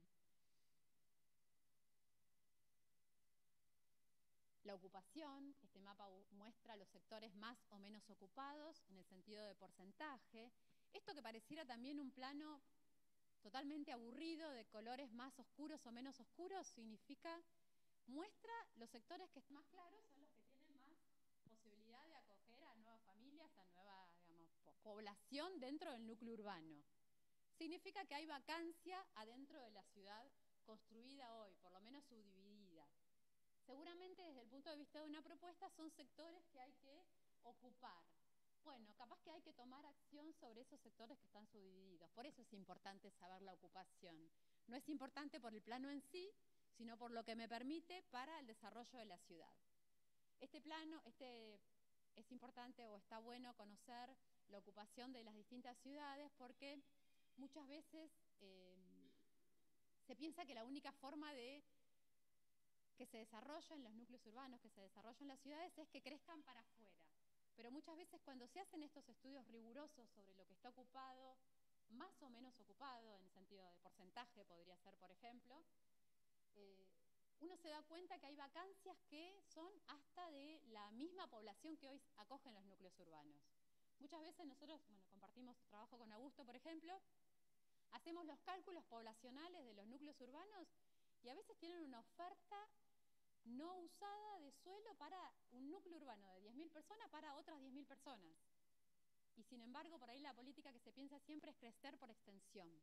La ocupación, este mapa muestra los sectores más o menos ocupados en el sentido de porcentaje. Esto que pareciera también un plano totalmente aburrido de colores más oscuros o menos oscuros, significa, muestra los sectores que están más claros, son los que tienen más posibilidad de acoger a nuevas familias, a nueva, digamos, población dentro del núcleo urbano. Significa que hay vacancia adentro de la ciudad construida hoy, por lo menos subdividida. Seguramente desde el punto de vista de una propuesta son sectores que hay que ocupar. Bueno, capaz que hay que tomar acción sobre esos sectores que están subdivididos. Por eso es importante saber la ocupación. No es importante por el plano en sí, sino por lo que me permite para el desarrollo de la ciudad. Este plano, este, es importante o está bueno conocer la ocupación de las distintas ciudades porque muchas veces eh, se piensa que la única forma de que se desarrollen los núcleos urbanos, que se desarrollen las ciudades, es que crezcan para afuera. Pero muchas veces cuando se hacen estos estudios rigurosos sobre lo que está ocupado, más o menos ocupado, en el sentido de porcentaje podría ser, por ejemplo, eh, uno se da cuenta que hay vacancias que son hasta de la misma población que hoy acogen los núcleos urbanos. Muchas veces nosotros, bueno, compartimos trabajo con Augusto, por ejemplo, hacemos los cálculos poblacionales de los núcleos urbanos y a veces tienen una oferta no usada de suelo para un núcleo urbano de diez mil personas para otras diez mil personas. Y sin embargo, por ahí la política que se piensa siempre es crecer por extensión.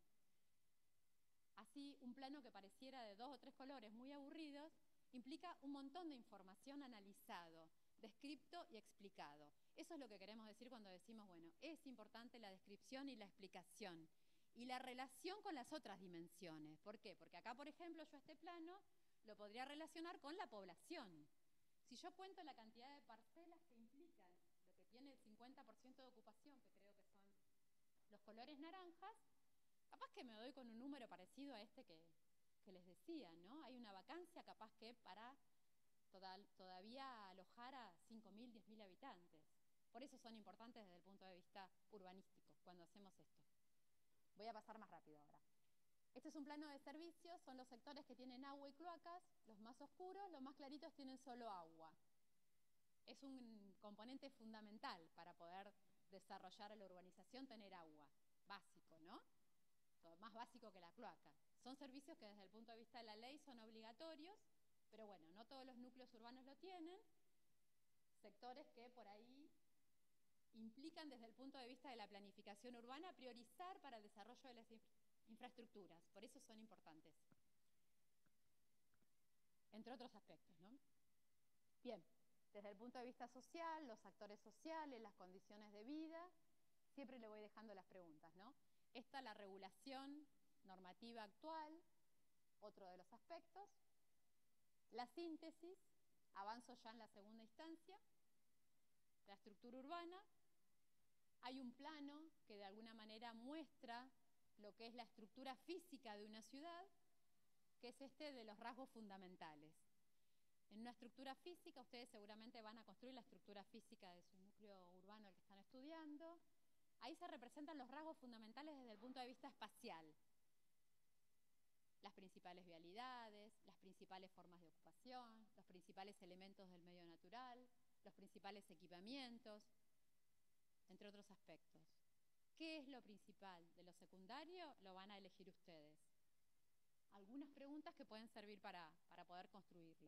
Así, un plano que pareciera de dos o tres colores muy aburridos, implica un montón de información analizado, descripto y explicado. Eso es lo que queremos decir cuando decimos, bueno, es importante la descripción y la explicación. Y la relación con las otras dimensiones. ¿Por qué? Porque acá, por ejemplo, yo este plano lo podría relacionar con la población. Si yo cuento la cantidad de parcelas que implican lo que tiene el cincuenta por ciento de ocupación, que creo que son los colores naranjas, capaz que me doy con un número parecido a este que, que les decía, ¿no? Hay una vacancia capaz que para toda, todavía alojar a cinco mil, diez mil habitantes. Por eso son importantes desde el punto de vista urbanístico, cuando hacemos esto. Voy a pasar más rápido ahora. Este es un plano de servicios, son los sectores que tienen agua y cloacas, los más oscuros, los más claritos tienen solo agua. Es un componente fundamental para poder desarrollar la urbanización, tener agua, básico, ¿no? Todo, más básico que la cloaca. Son servicios que desde el punto de vista de la ley son obligatorios, pero bueno, no todos los núcleos urbanos lo tienen. Sectores que por ahí implican desde el punto de vista de la planificación urbana priorizar para el desarrollo de las infraestructuras, por eso son importantes, entre otros aspectos, ¿no? Bien, desde el punto de vista social, los actores sociales, las condiciones de vida, siempre le voy dejando las preguntas, ¿no? Esta la regulación normativa actual, otro de los aspectos. La síntesis, avanzo ya en la segunda instancia, la estructura urbana. Hay un plano que de alguna manera muestra lo que es la estructura física de una ciudad, que es este de los rasgos fundamentales. En una estructura física, ustedes seguramente van a construir la estructura física de su núcleo urbano, el que están estudiando. Ahí se representan los rasgos fundamentales desde el punto de vista espacial. Las principales vialidades, las principales formas de ocupación, los principales elementos del medio natural, los principales equipamientos, entre otros aspectos. ¿Qué es lo principal? De lo secundario lo van a elegir ustedes. Algunas preguntas que pueden servir para, para poder construirlo.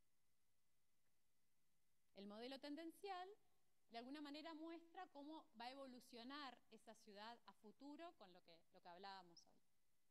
El modelo tendencial de alguna manera muestra cómo va a evolucionar esa ciudad a futuro con lo que, lo que hablábamos hoy.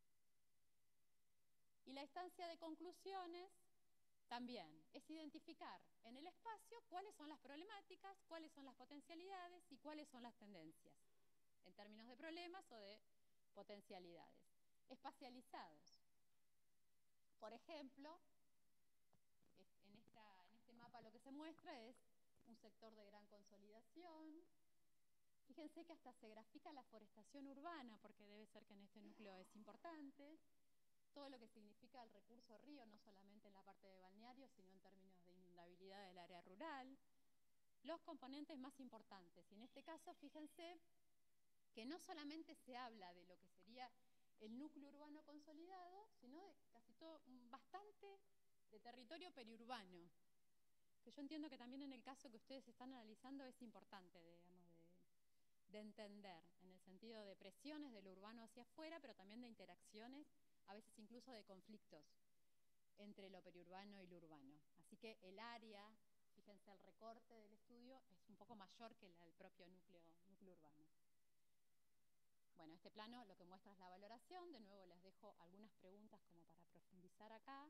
Y la instancia de conclusiones también es identificar en el espacio cuáles son las problemáticas, cuáles son las potencialidades y cuáles son las tendencias, en términos de problemas o de potencialidades. Espacializados. Por ejemplo, en, esta, en este mapa lo que se muestra es un sector de gran consolidación. Fíjense que hasta se grafica la forestación urbana, porque debe ser que en este núcleo es importante. Todo lo que significa el recurso río, no solamente en la parte de balneario, sino en términos de inundabilidad del área rural. Los componentes más importantes. Y en este caso, fíjense que no solamente se habla de lo que sería el núcleo urbano consolidado, sino de casi todo, bastante de territorio periurbano, que yo entiendo que también en el caso que ustedes están analizando es importante, digamos, de, de entender, en el sentido de presiones de lo urbano hacia afuera, pero también de interacciones, a veces incluso de conflictos entre lo periurbano y lo urbano. Así que el área, fíjense, el recorte del estudio es un poco mayor que el propio núcleo, núcleo urbano. Bueno, este plano lo que muestra es la valoración. De nuevo les dejo algunas preguntas como para profundizar acá.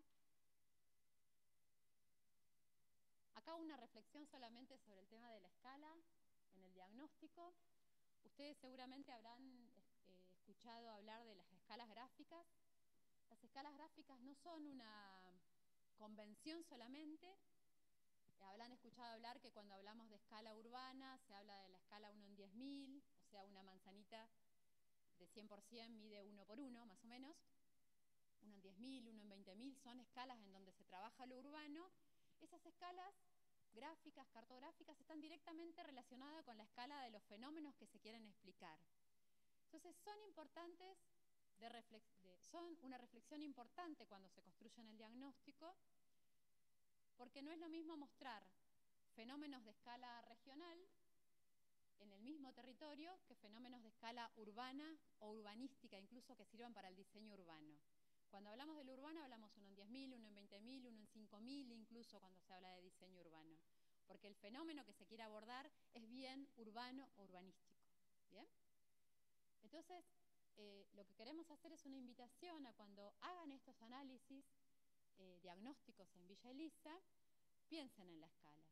Acá una reflexión solamente sobre el tema de la escala en el diagnóstico. Ustedes seguramente habrán eh, escuchado hablar de las escalas gráficas. Las escalas gráficas no son una convención solamente. Habrán escuchado hablar que cuando hablamos de escala urbana se habla de la escala uno en diez mil, o sea, una manzanita de cien por cien mide uno por uno, más o menos. uno en diez mil, uno en veinte mil, son escalas en donde se trabaja lo urbano. Esas escalas gráficas, cartográficas, están directamente relacionadas con la escala de los fenómenos que se quieren explicar. Entonces, son importantes, de reflex de, son una reflexión importante cuando se construye en el diagnóstico, porque no es lo mismo mostrar fenómenos de escala regional en el mismo territorio que fenómenos de escala urbana o urbanística, incluso que sirvan para el diseño urbano. Cuando hablamos del urbano hablamos uno en diez mil, uno en veinte mil, uno en cinco mil, incluso cuando se habla de diseño urbano. Porque el fenómeno que se quiere abordar es bien urbano o urbanístico. ¿Bien? Entonces, eh, lo que queremos hacer es una invitación a cuando hagan estos análisis eh, diagnósticos en Villa Elisa, piensen en la escala.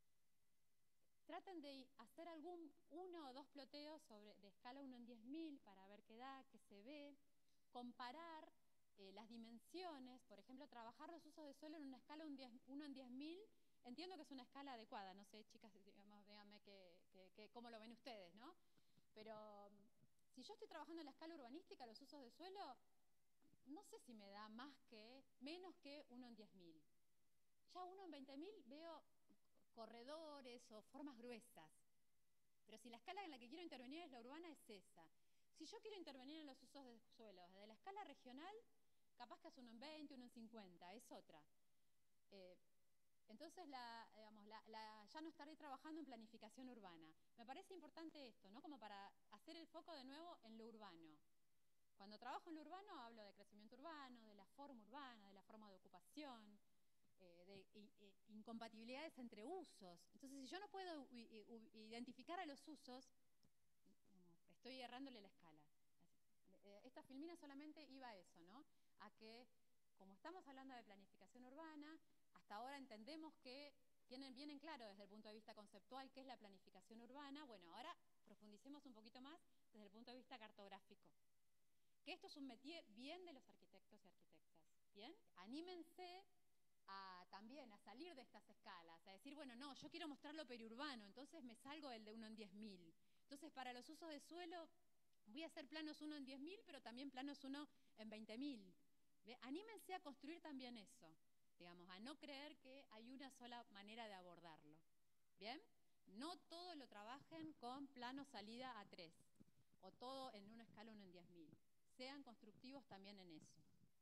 Traten de hacer algún uno o dos ploteos sobre, de escala uno en diez mil para ver qué da, qué se ve, comparar eh, las dimensiones, por ejemplo, trabajar los usos de suelo en una escala uno en diez mil, entiendo que es una escala adecuada, no sé, chicas, digamos, díganme que, que, que, cómo lo ven ustedes, ¿no? Pero si yo estoy trabajando en la escala urbanística, los usos de suelo, no sé si me da más que, menos que uno en diez mil. Ya uno en veinte mil veo corredores o formas gruesas. Pero si la escala en la que quiero intervenir es la urbana, es esa. Si yo quiero intervenir en los usos de suelo desde la escala regional, capaz que es uno en veinte, uno en cincuenta, es otra. Eh, entonces, la, digamos, la, la, ya no estaré trabajando en planificación urbana. Me parece importante esto, ¿no? Como para hacer el foco de nuevo en lo urbano. Cuando trabajo en lo urbano hablo de crecimiento urbano, de la forma urbana, de la forma de ocupación, eh, de i, i, incompatibilidades entre usos. Entonces, si yo no puedo i, i, identificar a los usos, estoy errándole la escala. Esta filmina solamente iba a eso, ¿no? A que, como estamos hablando de planificación urbana, hasta ahora entendemos que tienen bien en claro desde el punto de vista conceptual qué es la planificación urbana. Bueno, ahora profundicemos un poquito más desde el punto de vista cartográfico. Que esto es un métier bien de los arquitectos y arquitectas, ¿bien? Anímense a, también a salir de estas escalas, a decir, bueno, no, yo quiero mostrar lo periurbano, entonces me salgo del de uno en diez mil. Entonces, para los usos de suelo, voy a hacer planos uno en diez mil, pero también planos uno en veinte mil. Anímense a construir también eso. digamos, a no creer que hay una sola manera de abordarlo. ¿Bien? No todo lo trabajen con plano salida a tres, o todo en una escala uno en diez mil. Sean constructivos también en eso.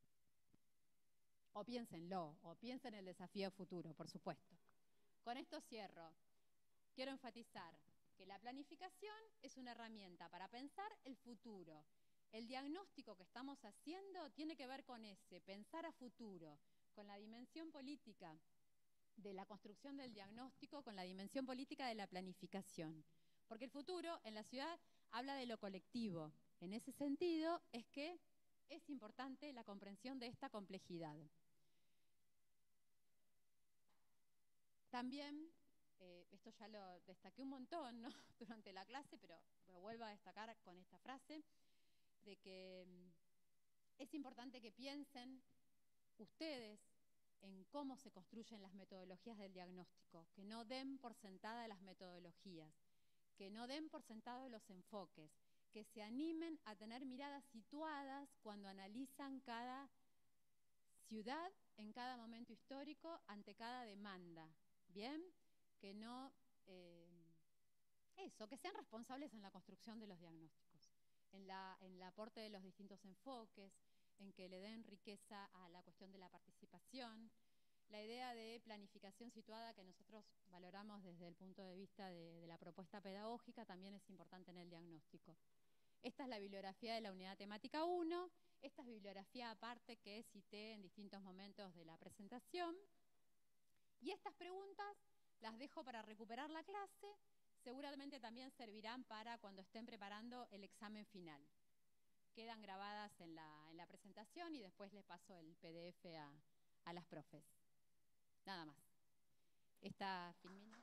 O piénsenlo, o piensen el desafío futuro, por supuesto. Con esto cierro. Quiero enfatizar que la planificación es una herramienta para pensar el futuro. El diagnóstico que estamos haciendo tiene que ver con ese, pensar a futuro, con la dimensión política de la construcción del diagnóstico, con la dimensión política de la planificación. Porque el futuro en la ciudad habla de lo colectivo. En ese sentido es que es importante la comprensión de esta complejidad. También, eh, esto ya lo destaqué un montón, ¿no?, durante la clase, pero lo vuelvo a destacar con esta frase, de que mm, es importante que piensen ustedes en cómo se construyen las metodologías del diagnóstico, que no den por sentada las metodologías, que no den por sentado los enfoques, que se animen a tener miradas situadas cuando analizan cada ciudad en cada momento histórico ante cada demanda. ¿Bien? Que no, eh, eso, que sean responsables en la construcción de los diagnósticos, en, la, en el aporte de los distintos enfoques, en que le den riqueza a la cuestión de la participación, la idea de planificación situada que nosotros valoramos desde el punto de vista de, de la propuesta pedagógica también es importante en el diagnóstico. Esta es la bibliografía de la unidad temática uno, esta es bibliografía aparte que cité en distintos momentos de la presentación. Y estas preguntas las dejo para recuperar la clase, seguramente también servirán para cuando estén preparando el examen final. Quedan grabadas en la, en la presentación y después les paso el P D F a, a las profes. Nada más. Esta filmina.